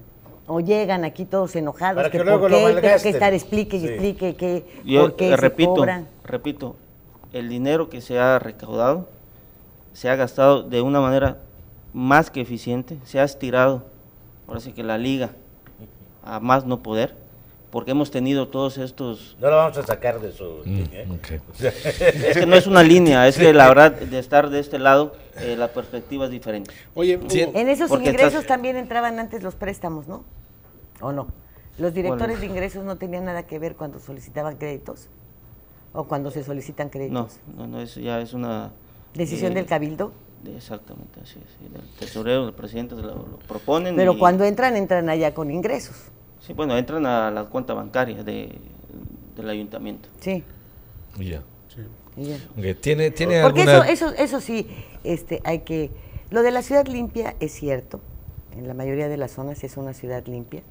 O llegan aquí todos enojados, Para que, que luego por lo qué, tengo malgasten. que estar explique y Sí. explique que, Yo por qué eh, se repito, cobran. repito, el dinero que se ha recaudado se ha gastado de una manera más que eficiente, se ha estirado, ahora sí que la liga a más no poder, porque hemos tenido todos estos... No lo vamos a sacar de su... ¿eh? Es que no es una línea, es que la verdad de estar de este lado, eh, la perspectiva es diferente. Oye, En esos Porque ingresos estás- también entraban antes los préstamos, ¿no? ¿O no? ¿Los directores Bueno. de ingresos no tenían nada que ver cuando solicitaban créditos? ¿O cuando se solicitan No, créditos? no, no, es, ya es una... ¿Decisión eh, del cabildo? de- exactamente, así es. sí, del tesorero, del presidente lo, lo proponen. Pero y- cuando entran, entran allá con ingresos. Sí, bueno, entran a la cuenta bancaria de, del ayuntamiento. Sí. Ya. y ya. Ok, ¿Tiene, tiene Porque alguna... eso, eso, eso sí, este, hay que... Lo de la ciudad limpia es cierto, en la mayoría de las zonas es una ciudad limpia,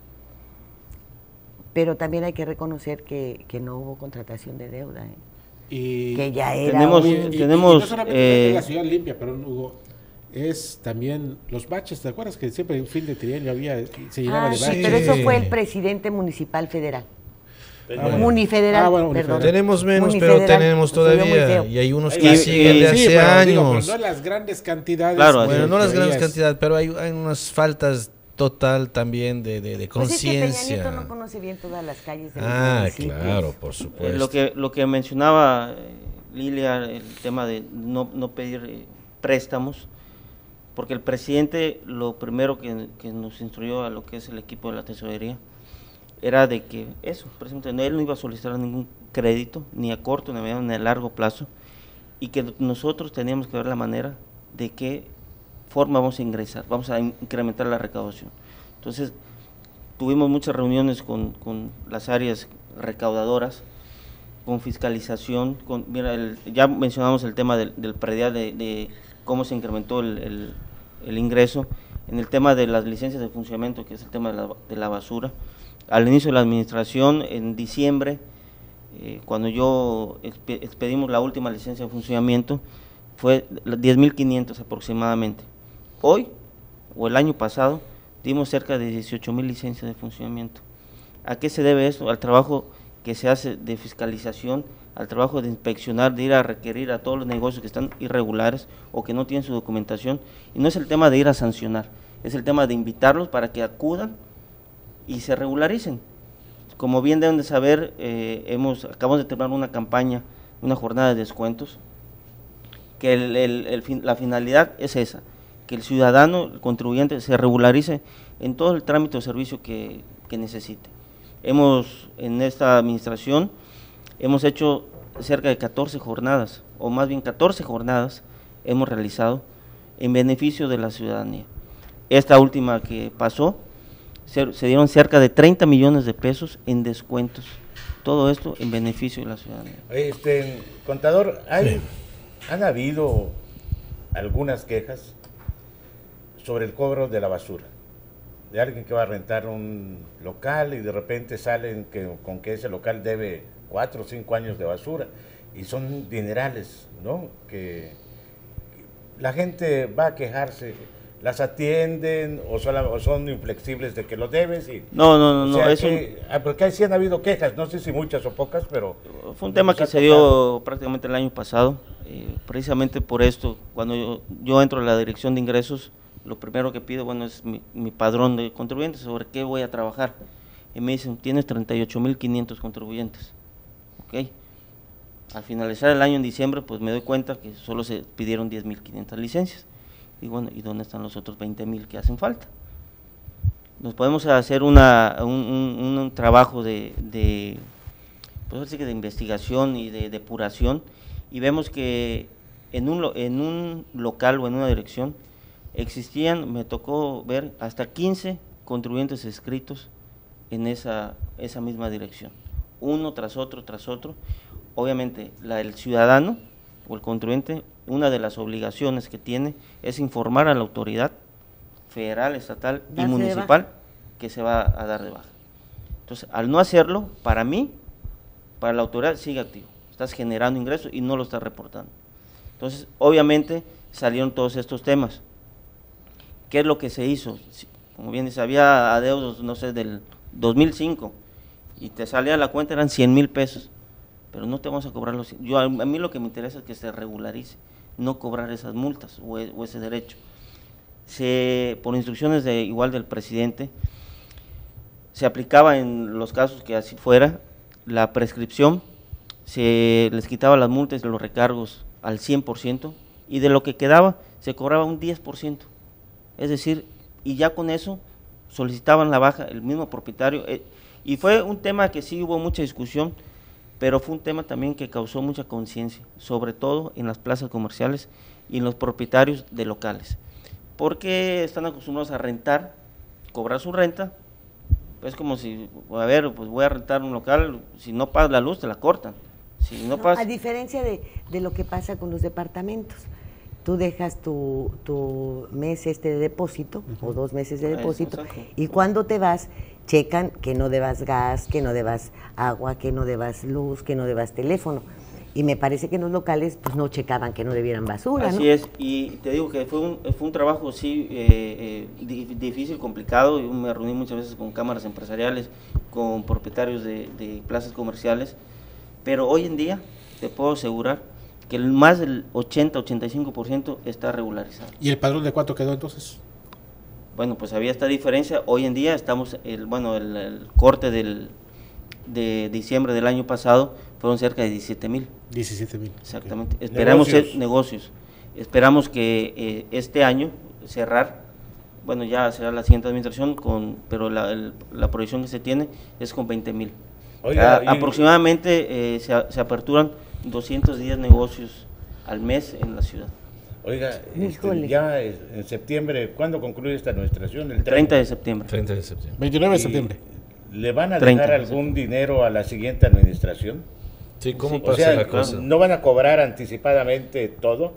pero también hay que reconocer que, que no hubo contratación de deuda, ¿eh? Y que ya era tenemos- un- y- y- y tenemos, no solamente eh, la ciudad limpia, pero Hugo, es también los baches. ¿Te acuerdas que siempre en fin de trienio había, se llenaba Ah, de sí, baches? pero eso fue el presidente municipal federal. Ah, bueno. Munifederal, Ah, bueno, perdón. munifederal. Tenemos menos, Munifederal, pero tenemos se vio muy todavía. feo. Y hay unos Ahí que va. siguen de Sí, hace pero digo, años. pero no las grandes cantidades. Claro, Bueno, que- no las que grandes veías. cantidades, pero hay, hay unas faltas total también de, de, de Pues es que Peña conciencia. Nieto no conoce bien todas las calles de los Ah, municipios. claro, por Eh, supuesto. lo que lo que mencionaba eh, Lilia, el tema de no, no pedir eh, préstamos, porque el presidente lo primero que, que nos instruyó a lo que es el equipo de la tesorería era de que eso, precisamente, no, él no iba a solicitar ningún crédito, ni a corto, ni a mediano, ni a largo plazo, y que nosotros teníamos que ver la manera de qué forma vamos a ingresar, vamos a incrementar la recaudación. Entonces, tuvimos muchas reuniones con, con las áreas recaudadoras, con fiscalización, con, mira, el- ya mencionamos el tema del, del predial, de, de cómo se incrementó el, el- el ingreso, en el tema de las licencias de funcionamiento, que es el tema de la, de la basura. Al inicio de la administración, en diciembre, eh, cuando yo expe- expedimos la última licencia de funcionamiento, fue diez mil quinientos aproximadamente. Hoy, o el año pasado, dimos cerca de dieciocho mil licencias de funcionamiento. ¿A qué se debe esto? Al trabajo que se hace de fiscalización, al trabajo de inspeccionar, de ir a requerir a todos los negocios que están irregulares o que no tienen su documentación. Y no es el tema de ir a sancionar, es el tema de invitarlos para que acudan y se regularicen. Como bien deben de saber, eh, hemos acabamos de terminar una campaña, una jornada de descuentos, que el, el, el fin, la finalidad es esa, que el ciudadano, el contribuyente, se regularice en todo el trámite o servicio que, que necesite. Hemos, en esta administración, hemos hecho cerca de catorce jornadas, o más bien catorce jornadas hemos realizado en beneficio de la ciudadanía. Esta última que pasó, se, se dieron cerca de treinta millones de pesos en descuentos, todo esto en beneficio de la ciudadanía. Este, contador, ¿hay, ¿han habido algunas quejas sobre el cobro de la basura? De alguien que va a rentar un local y de repente salen que, con que ese local debe cuatro o cinco años de basura y son dinerales, ¿no? Que, que la gente va a quejarse, las atienden o, sola, o son inflexibles de que lo debes. Y, no, no, no, o sea no eso... que, ah, porque ahí sí han habido quejas, no sé si muchas o pocas, pero... Fue un tema que se dio prácticamente el año pasado, eh, precisamente por esto, cuando yo, yo entro a la dirección de ingresos, lo primero que pido, bueno, es mi, mi padrón de contribuyentes, sobre qué voy a trabajar. Y me dicen, tienes treinta y ocho mil quinientos contribuyentes. Ok. Al finalizar el año en diciembre, pues me doy cuenta que solo se pidieron diez mil quinientas licencias. Y bueno, ¿y dónde están los otros veinte mil que hacen falta? Nos podemos hacer una, un, un, un trabajo de, de, pues así que de investigación y de depuración, y vemos que en un, en un local o en una dirección existían, me tocó ver, hasta quince contribuyentes escritos en esa, esa misma dirección, uno tras otro, tras otro. Obviamente, la, el ciudadano o el contribuyente, una de las obligaciones que tiene es informar a la autoridad federal, estatal y Darse municipal que se va a dar de baja. Entonces, al no hacerlo, para mí, para la autoridad sigue activo, estás generando ingresos y no lo estás reportando. Entonces, obviamente, salieron todos estos temas. ¿Qué es lo que se hizo? como bien dice, había adeudos, no sé, del dos mil cinco, y te salía la cuenta, eran cien mil pesos, pero no te vamos a cobrar los... Yo, a mí lo que me interesa es que se regularice, no cobrar esas multas o, o ese derecho. Se, por instrucciones de igual del presidente, se aplicaba en los casos que así fuera, la prescripción, se les quitaba las multas y los recargos al cien por ciento, y de lo que quedaba se cobraba un diez por ciento, es decir, y ya con eso solicitaban la baja el mismo propietario, eh, y fue un tema que sí hubo mucha discusión, pero fue un tema también que causó mucha conciencia, sobre todo en las plazas comerciales y en los propietarios de locales, porque están acostumbrados a rentar, cobrar su renta, pues como si, a ver, pues voy a rentar un local, si no pagas la luz te la cortan, si no, No, pagas... a diferencia de, de lo que pasa con los departamentos, tú dejas tu, tu mes este de depósito, uh-huh. o dos meses de depósito, Eso, y cuando te vas, checan que no debas gas, que no debas agua, que no debas luz, que no debas teléfono. Y me parece que en los locales pues no checaban que no debieran basura, Así ¿no? es, y te digo que fue un, fue un trabajo sí eh, eh, difícil, complicado. Yo me reuní muchas veces con cámaras empresariales, con propietarios de, de plazas comerciales, pero hoy en día te puedo asegurar que el más del ochenta a ochenta y cinco por ciento está regularizado. ¿Y el padrón de cuánto quedó entonces? Bueno, pues había esta diferencia. Hoy en día estamos, el, bueno, el, el corte del, de diciembre del año pasado fueron cerca de diecisiete mil. diecisiete mil. Exactamente. Okay. Esperamos negocios. negocios. Esperamos que eh, este año cerrar, bueno, ya será la siguiente administración, con, pero la, el, la proyección que se tiene es con veinte mil. Oiga, y... Aproximadamente eh, se, se aperturan doscientos diez negocios al mes en la ciudad. Oiga, este, ya en septiembre, ¿cuándo concluye esta administración? El treinta de septiembre. treinta de septiembre. veintinueve de septiembre. ¿Le van a dejar algún dinero a la siguiente administración? Sí, ¿cómo sí, pasa o sea, la cosa? ¿No van a cobrar anticipadamente todo?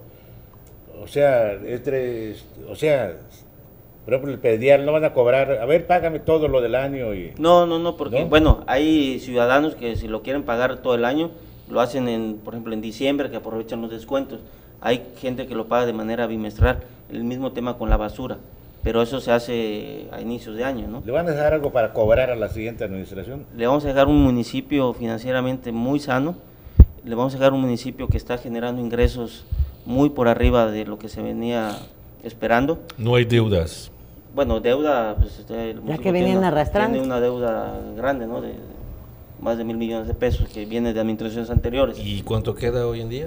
O sea, entre, o sea, por ejemplo, el predial no van a cobrar, a ver, págame todo lo del año y... No, no, no, porque, ¿no? bueno, hay ciudadanos que si lo quieren pagar todo el año, lo hacen, en, por ejemplo, en diciembre, que aprovechan los descuentos. Hay gente que lo paga de manera bimestral, el mismo tema con la basura, pero eso se hace a inicios de año, ¿no? ¿Le van a dejar algo para cobrar a la siguiente administración? Le vamos a dejar un municipio financieramente muy sano, le vamos a dejar un municipio que está generando ingresos muy por arriba de lo que se venía esperando. No hay deudas. Bueno, deuda, pues este, la que venían tiene, arrastrando. Tiene una deuda grande, ¿no? De, de más de mil millones de pesos que viene de administraciones anteriores. ¿Y cuánto queda hoy en día?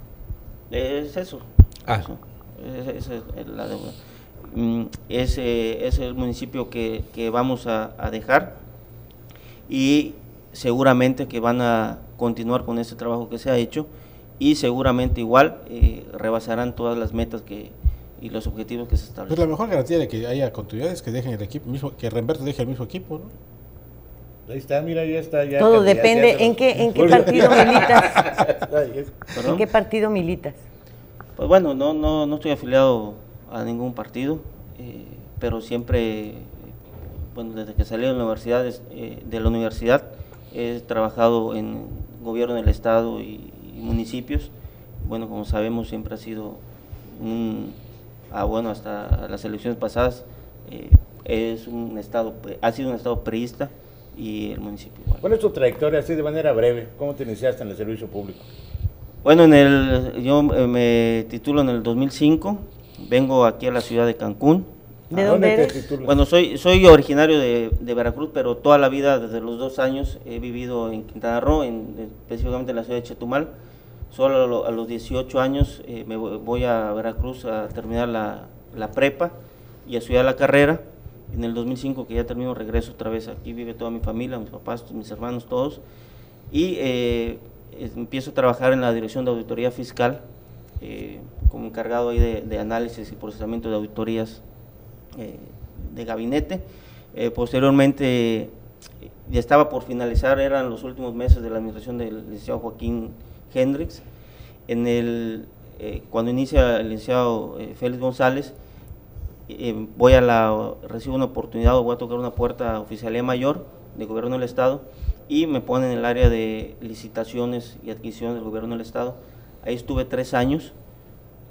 Es eso. Ah. Eso, es, es, es la deuda. Ese es el municipio que, que vamos a, a dejar, y seguramente que van a continuar con este trabajo que se ha hecho, y seguramente igual eh, rebasarán todas las metas que y los objetivos que se establecen. Pues la mejor garantía de que haya continuidad es que dejen el equipo mismo, que Remberto deje el mismo equipo, ¿no? Ahí está, mira, ya está. Ya Todo depende, ya ¿en qué, en qué partido militas? ¿En qué partido militas? Pues bueno, no, no, no estoy afiliado a ningún partido, eh, pero siempre, eh, bueno, desde que salí de la universidad, eh, de la universidad he trabajado en gobierno del estado y, y municipios. Bueno, como sabemos, siempre ha sido un, ah, bueno, hasta las elecciones pasadas, eh, es un estado, ha sido un estado priista, y el municipio igual. ¿Cuál es tu trayectoria, así de manera breve? ¿Cómo te iniciaste en el servicio público? Bueno, en el, yo eh, me titulo en el dos mil cinco, vengo aquí a la ciudad de Cancún. ¿De dónde eres? Titulas? Bueno, soy, soy originario de, de Veracruz, pero toda la vida, desde los dos años, he vivido en Quintana Roo, en, específicamente en la ciudad de Chetumal. Solo a, lo, a los dieciocho años eh, me voy a Veracruz a terminar la, la prepa y a estudiar la carrera. En el dos mil cinco, que ya termino, regreso otra vez. Aquí vive toda mi familia, mis papás, mis hermanos, todos. Y eh, empiezo a trabajar en la Dirección de Auditoría Fiscal, eh, como encargado ahí de, de análisis y procesamiento de auditorías eh, de gabinete. Eh, posteriormente, ya estaba por finalizar, eran los últimos meses de la administración del licenciado Joaquín Hendrix. En el, eh, cuando inicia el licenciado eh, Félix González, Eh, voy a la, recibo una oportunidad, voy a tocar una puerta a Oficialía Mayor de Gobierno del Estado, y me ponen en el área de licitaciones y adquisiciones del Gobierno del Estado. Ahí estuve tres años,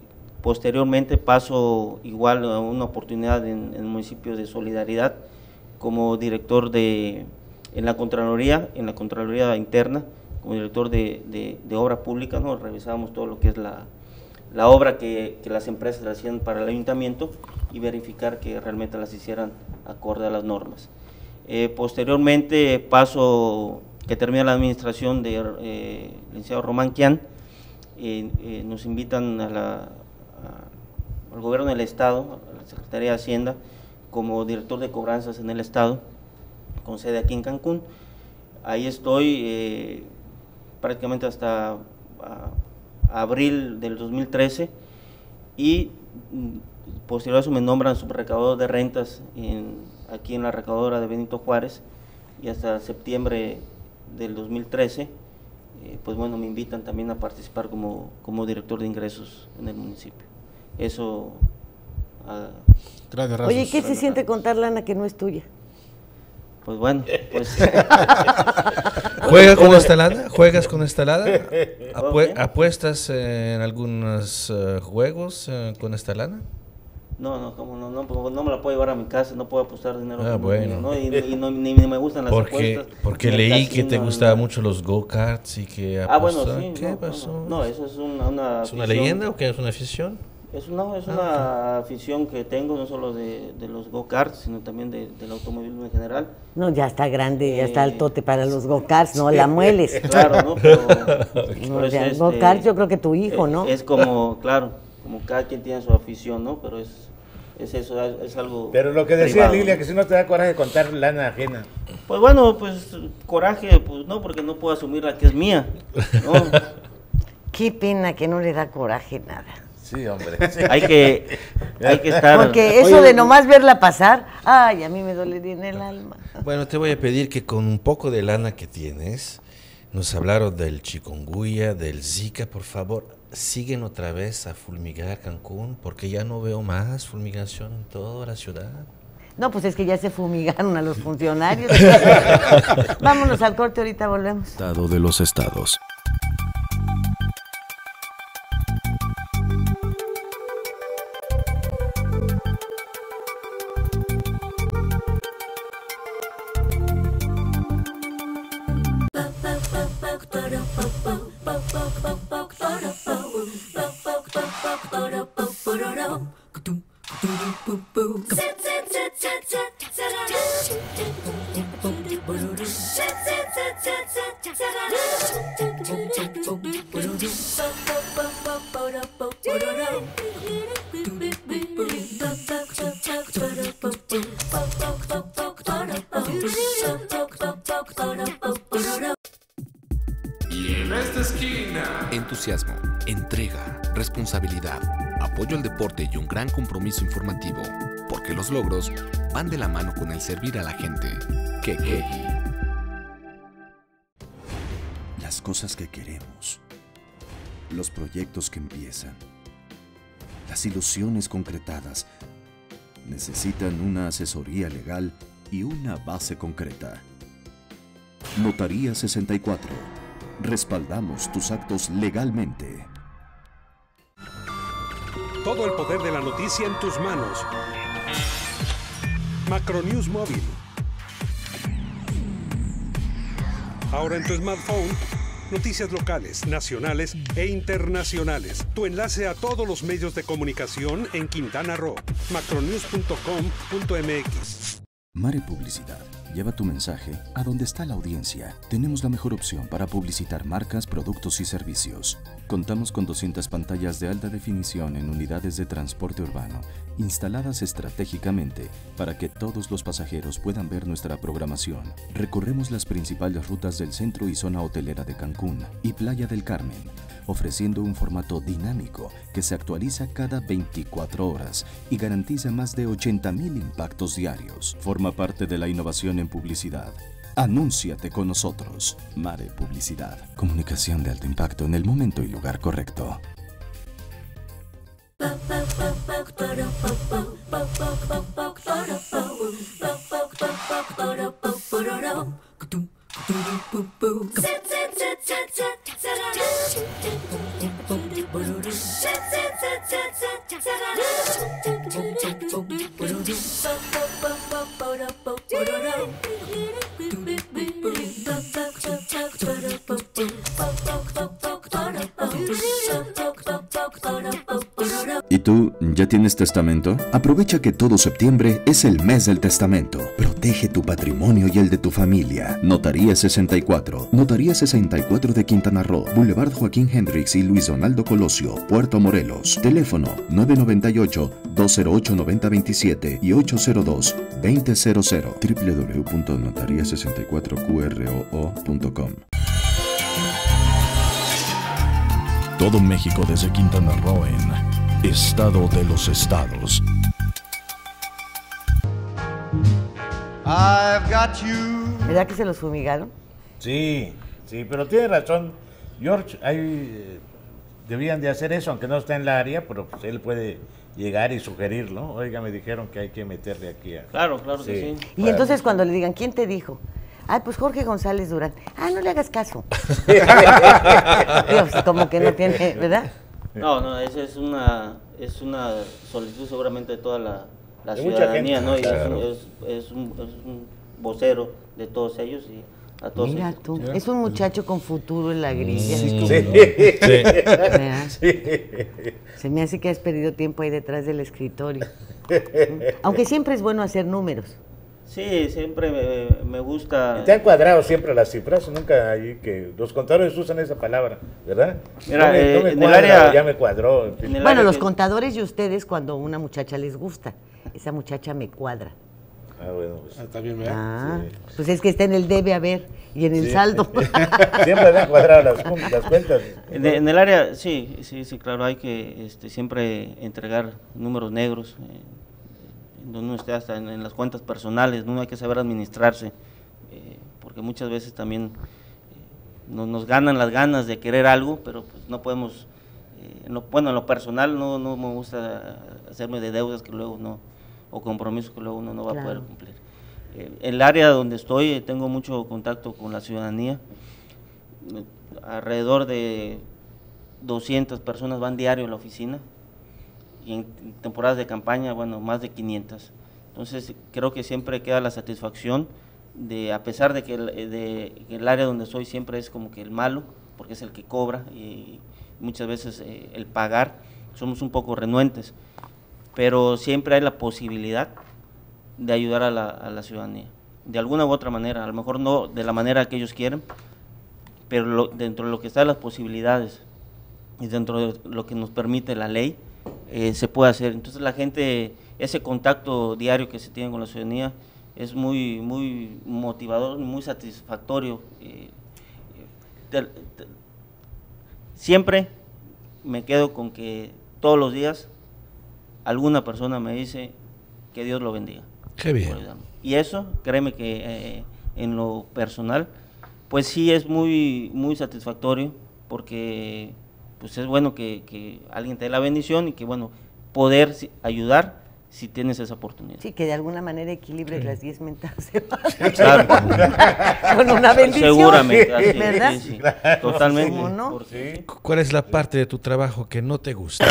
posteriormente paso igual a una oportunidad en, en el municipio de Solidaridad como director de, en la Contraloría, en la Contraloría Interna, como director de, de, de obra pública, ¿no? Revisábamos todo lo que es la, la obra que, que las empresas hacían para el ayuntamiento y verificar que realmente las hicieran acorde a las normas. Eh, posteriormente paso, que termina la administración de eh, licenciado Román Quián, eh, eh, nos invitan a la, a, al gobierno del Estado, a la Secretaría de Hacienda, como director de cobranzas en el Estado, con sede aquí en Cancún. Ahí estoy eh, prácticamente hasta a, a abril del dos mil trece y posterior a eso me nombran subrecaudador de rentas en, aquí en la recaudadora de Benito Juárez, y hasta septiembre del dos mil trece, eh, pues bueno, me invitan también a participar como, como director de ingresos en el municipio. Eso... Uh, Oye, ¿qué se siente contar lana que no es tuya? Pues bueno, pues... ¿Juegas con esta lana? ¿Juegas con esta lana? Apue ¿Apuestas en algunos uh, juegos uh, con esta lana? No, no, como no, no, no me la puedo llevar a mi casa, no puedo apostar dinero. Ah, bueno. ¿no? Y, y no, ni, ni me gustan las porque, apuestas. Porque leí que te gustaban mucho los go-karts y que Ah, bueno, sí. ¿Qué no, pasó? No, no, eso es una, una ¿Es una leyenda o qué es una afición? Es una, es ah, una okay. afición que tengo, no solo de, de los go-karts, sino también de, del automovilismo en general. No, ya está grande, eh, ya está el tote para los go-karts, no la mueles. Claro, ¿no? Pero, no, ya, este, go-karts yo creo que tu hijo, ¿no? Es como, claro, como cada quien tiene su afición, ¿no? Pero es, es eso, es algo Pero lo que decía privado, Lilia, ¿no? que si no te da coraje contar lana ajena. Pues bueno, pues coraje, pues no, porque no puedo asumir la que es mía, ¿no? Qué pena que no le da coraje nada. Sí, hombre. Hay que, hay que estar... Porque eso Oye, de nomás verla pasar, ay, a mí me dolería en el alma. Bueno, te voy a pedir que con un poco de lana que tienes, nos hablaron del chikungunya, del Zika, por favor, siguen otra vez a fulmigar Cancún, porque ya no veo más fumigación en toda la ciudad. No, pues es que ya se fumigaron a los funcionarios. Vámonos al corte, ahorita volvemos. Estado de los estados. Y en esta esquina, entusiasmo, entrega, responsabilidad, apoyo al deporte y un gran compromiso informativo, porque los logros van de la mano con el servir a la gente. Kekegi. Las cosas que queremos, los proyectos que empiezan, las ilusiones concretadas, necesitan una asesoría legal y una base concreta. Notaría sesenta y cuatro. Respaldamos tus actos legalmente. Todo el poder de la noticia en tus manos. Macronews Móvil. Ahora en tu smartphone, noticias locales, nacionales e internacionales. Tu enlace a todos los medios de comunicación en Quintana Roo. macronews punto com punto m x. Mare Publicidad. Lleva tu mensaje a donde está la audiencia. Tenemos la mejor opción para publicitar marcas, productos y servicios. Contamos con doscientas pantallas de alta definición en unidades de transporte urbano, instaladas estratégicamente para que todos los pasajeros puedan ver nuestra programación. Recorremos las principales rutas del centro y zona hotelera de Cancún y Playa del Carmen, ofreciendo un formato dinámico que se actualiza cada veinticuatro horas y garantiza más de ochenta mil impactos diarios. Forma parte de la innovación en publicidad. Anúnciate con nosotros. Mare Publicidad. Comunicación de alto impacto en el momento y lugar correcto. Set, set, set, set, set, set, set, set, set, set, set, set, set, ¿Y tú, ya tienes testamento? Aprovecha que todo septiembre es el mes del testamento. Protege tu patrimonio y el de tu familia. Notaría sesenta y cuatro. Notaría sesenta y cuatro de Quintana Roo. Boulevard Joaquín Hendrix y Luis Donaldo Colosio, Puerto Morelos. Teléfono nueve nueve ocho, dos cero ocho, nueve cero dos siete y ocho cero dos, dos cero cero. doble u doble u doble u punto notaría sesenta y cuatro q r o o punto com. Todo México desde Quintana Roo en Estado de los Estados. I've got you. ¿Verdad que se los fumigaron? Sí, sí, pero tiene razón, George, hay, eh, debían de hacer eso, aunque no está en la área, pero pues él puede llegar y sugerirlo. Oiga, me dijeron que hay que meterle aquí a... Claro, claro que sí. Y entonces cuando le digan, ¿quién te dijo? Ah, pues Jorge González Durán. Ah, no le hagas caso. Dios, como que no tiene, ¿verdad? No, no, esa es una, es una solicitud seguramente de toda la, la De mucha ciudadanía, gente, ¿no? Y claro. es, es, un, es un vocero de todos ellos y a todos Mira ellos. tú, es un muchacho con futuro en la grilla. Sí. ¿Tú? Sí. ¿Verdad? Sí. Se me hace que has perdido tiempo ahí detrás del escritorio. Aunque siempre es bueno hacer números. Sí, siempre me, me gusta. Y te han cuadrado siempre las cifras, nunca hay que... Los contadores usan esa palabra, ¿verdad? Mira, no me, eh, no me en cuadra, el área- ya me cuadró. en fin. en el Bueno, área los que- contadores y ustedes cuando una muchacha les gusta. Esa muchacha me cuadra. Ah, bueno, pues. Ah, está bien, ¿verdad? Ah, pues es que está en el debe haber y en el Sí. saldo. Siempre me han cuadrado las, cum- las cuentas. En, en el área, sí, sí, sí, claro, hay que este, siempre entregar números negros, eh, donde uno esté hasta en, en las cuentas personales, ¿no? Hay que saber administrarse, eh, porque muchas veces también eh, no- nos ganan las ganas de querer algo, pero pues no podemos, eh, en lo, bueno, en lo personal no, no me gusta hacerme de deudas que luego no, o compromisos que luego uno no va Claro. a poder cumplir. Eh, el área donde estoy, eh, tengo mucho contacto con la ciudadanía, eh, alrededor de doscientas personas van diario a la oficina, y en temporadas de campaña, bueno, más de quinientas. Entonces, creo que siempre queda la satisfacción de, a pesar de que el, de, que el área donde soy siempre es como que el malo, porque es el que cobra, y muchas veces eh, el pagar, somos un poco renuentes, pero siempre hay la posibilidad de ayudar a la, a la ciudadanía, de alguna u otra manera, a lo mejor no de la manera que ellos quieren, pero lo- dentro de lo que están las posibilidades y dentro de lo que nos permite la ley, eh, se puede hacer. Entonces la gente, ese contacto diario que se tiene con la ciudadanía es muy, muy motivador, muy satisfactorio. eh, te- te- siempre me quedo con que todos los días alguna persona me dice que Dios lo bendiga. Qué bien. por ayudarme. Y eso, créeme que eh, en lo personal, pues sí es muy, muy satisfactorio, porque pues es bueno que, que alguien te dé la bendición y que bueno, poder si- ayudar si tienes esa oportunidad. Sí, que de alguna manera equilibre las diez mentadas de Claro. con una bendición. Seguramente, así, ¿verdad? sí, sí, totalmente. ¿Cómo no? Porque ¿Cuál es la parte de tu trabajo que no te gusta?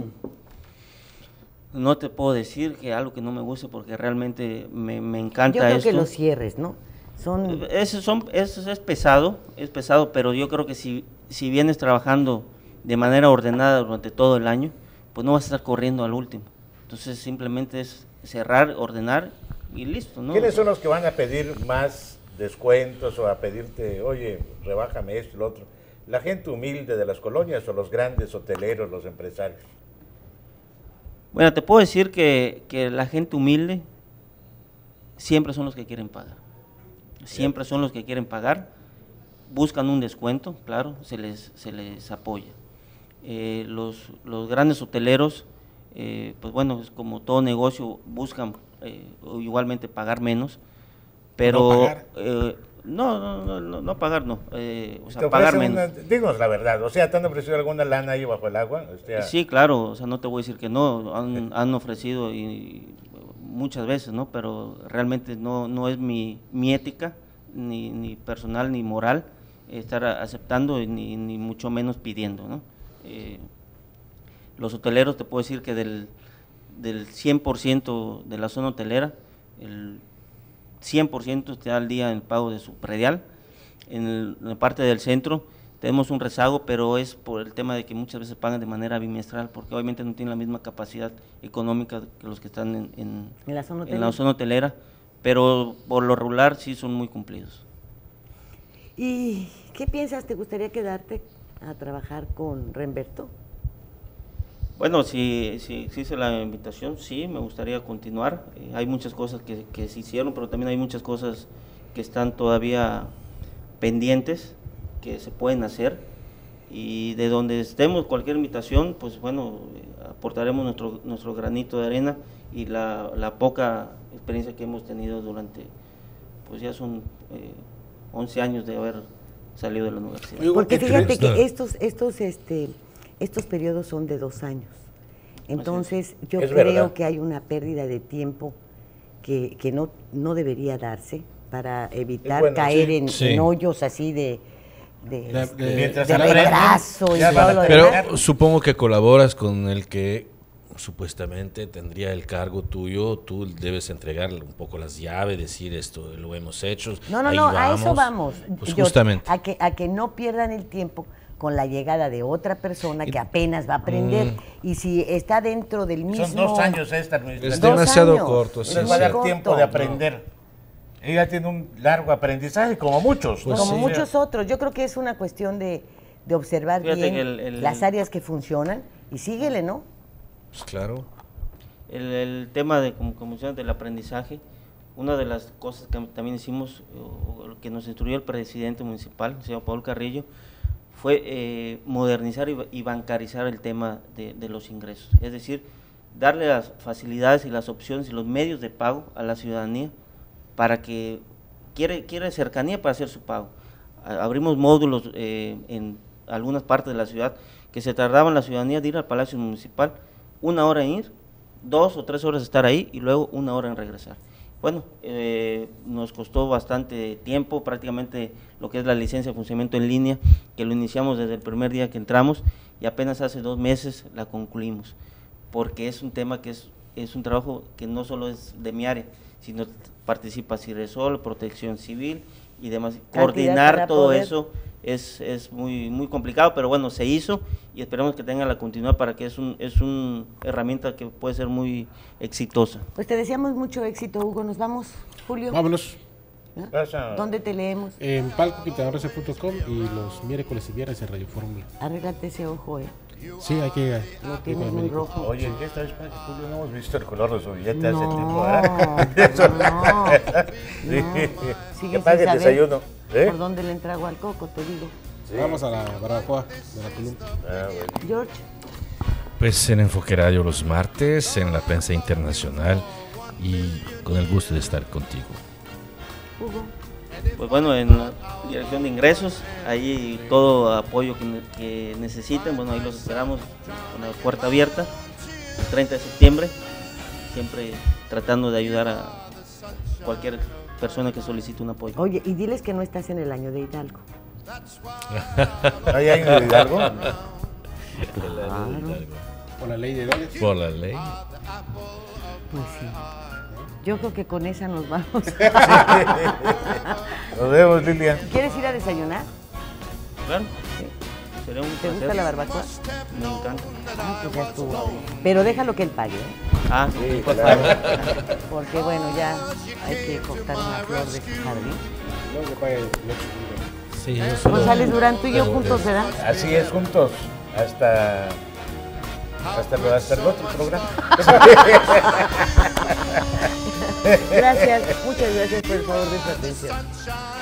no te puedo decir que algo que no me guste, porque realmente me, me encanta Yo creo esto. que los cierres, ¿no? Son Eso, son, eso es pesado, es pesado, pero yo creo que si, si vienes trabajando de manera ordenada durante todo el año, pues no vas a estar corriendo al último. Entonces simplemente es cerrar, ordenar y listo, ¿no? ¿Quiénes son los que van a pedir más descuentos o a pedirte, oye, rebájame esto y lo otro? ¿La gente humilde de las colonias o los grandes hoteleros, los empresarios? Bueno, te puedo decir que, que la gente humilde siempre son los que quieren pagar. Siempre son los que quieren pagar, buscan un descuento, claro, se les, se les apoya. Eh, los, los grandes hoteleros, eh, pues bueno, es como todo negocio, buscan eh, igualmente pagar menos, pero... ¿No pagar? eh, no, no, no, no, no pagar, no, eh, o sea, ¿Te pagar ofrecen menos. una- díganos la verdad, o sea, ¿te han ofrecido alguna lana ahí bajo el agua? O sea, Sí, claro, o sea, no te voy a decir que no, han, han ofrecido y, muchas veces, ¿no? Pero realmente no, no es mi, mi ética, ni, ni personal, ni moral, estar a- aceptando, y ni, ni mucho menos pidiendo, ¿no? Eh, Los hoteleros, te puedo decir que del, del cien por ciento de la zona hotelera, el cien por ciento está al día en el pago de su predial. En, el, en la parte del centro tenemos un rezago, pero es por el tema de que muchas veces pagan de manera bimestral, porque obviamente no tienen la misma capacidad económica que los que están en, en, ¿En la zona en la zona hotelera, pero por lo regular sí son muy cumplidos. ¿Y qué piensas? ¿Te gustaría quedarte a trabajar con Remberto? Bueno, si, si existe la invitación, sí, me gustaría continuar. Eh, hay muchas cosas que, que se hicieron, pero también hay muchas cosas que están todavía pendientes, que se pueden hacer, y de donde estemos, cualquier invitación, pues bueno, eh, aportaremos nuestro, nuestro granito de arena y la, la poca experiencia que hemos tenido durante, pues ya son eh, once años de haber salido de la universidad. Porque fíjate que estos, estos, este, estos periodos son de dos años, entonces yo es creo verdad. que hay una pérdida de tiempo que, que no, no debería darse para evitar bueno, caer sí, en, sí. en hoyos así de de, De- este, de- Mientras de aprenden, retraso y ya todo van a lo Pero demás. supongo que colaboras con el que supuestamente tendría el cargo tuyo, tú debes entregarle un poco las llaves, decir esto lo hemos hecho. No, no, ahí no, a eso vamos. Pues Yo- justamente. a que a que no pierdan el tiempo con la llegada de otra persona que apenas va a aprender, Mm. y si está dentro del mismo... Son dos años esta administración. Es Dos demasiado años. corto, sí, Les va a sí. dar corto. tiempo de aprender. Ella tiene un largo aprendizaje, como muchos. Pues como sí. muchos otros. Yo creo que es una cuestión de, de observar Fíjate bien que el- el- las áreas que funcionan y síguele, ¿no? Pues claro. El, el tema de, como, como mencionas, del aprendizaje, una de las cosas que también hicimos, o, o que nos instruyó el presidente municipal, el señor Paul Carrillo, fue eh, modernizar y, y bancarizar el tema de, de los ingresos. Es decir, darle las facilidades y las opciones y los medios de pago a la ciudadanía para que quiere, quiere cercanía para hacer su pago. A- abrimos módulos eh, en algunas partes de la ciudad que se tardaban la ciudadanía de ir al Palacio Municipal una hora en ir, dos o tres horas estar ahí y luego una hora en regresar. Bueno, eh, nos costó bastante tiempo, prácticamente lo que es la licencia de funcionamiento en línea, que lo iniciamos desde el primer día que entramos y apenas hace dos meses la concluimos, porque es un tema que es, es un trabajo que no solo es de mi área, sino participa Ciresol, Protección Civil y demás. Cantidad Coordinar para todo poder. eso es, es muy, muy complicado, pero bueno, se hizo y esperemos que tenga la continuidad para que es un, es una herramienta que puede ser muy exitosa. Pues te deseamos mucho éxito, Hugo. Nos vamos, Julio. Vámonos. ¿No? Pasa. ¿Dónde te leemos? En palco quintana roo punto com y los miércoles y viernes en Radio Fórmula. Arréglate ese ojo, eh. Sí, hay que... Lo hay que tienes ir al muy médico. rojo. Oye, ¿qué esta vez, Julio? No hemos visto el color de su billete hace No, tiempo, ¿verdad? no, Sí. no. Que Sigue pague sin el saber desayuno. ¿Eh? por dónde le entrago al coco, te digo. Sí. Vamos a la barbacoa de la Columna. Ah, bueno. George, Pues en Enfoque Radio los martes, en la prensa internacional y con el gusto de estar contigo. Hugo. Pues bueno, en la dirección de ingresos, ahí todo apoyo que, ne- que necesiten, bueno, ahí los esperamos con la puerta abierta, el treinta de septiembre, siempre tratando de ayudar a cualquier persona que solicite un apoyo. Oye, y diles que no estás en el año de Hidalgo. ¿Hay alguien de Hidalgo? Por la ley de edades. Por la ley. Pues sí. Yo creo que con esa nos vamos. Nos vemos, Lilia. ¿Quieres ir a desayunar? Claro, sería un ¿Te gusta placer. la barbacoa? Me encanta. Ah, pues ya estuvo. Pero déjalo que él pague, ¿eh? Ah, Sí, por claro. favor. Porque bueno, ya hay que cortar una flor de su jardín. No se pague el ocho. Sí, yo solo- González Durán, tú y yo juntos, ¿verdad? Así es, juntos. Hasta. Hasta, hasta el otro programa. Gracias, muchas gracias por el favor de su atención.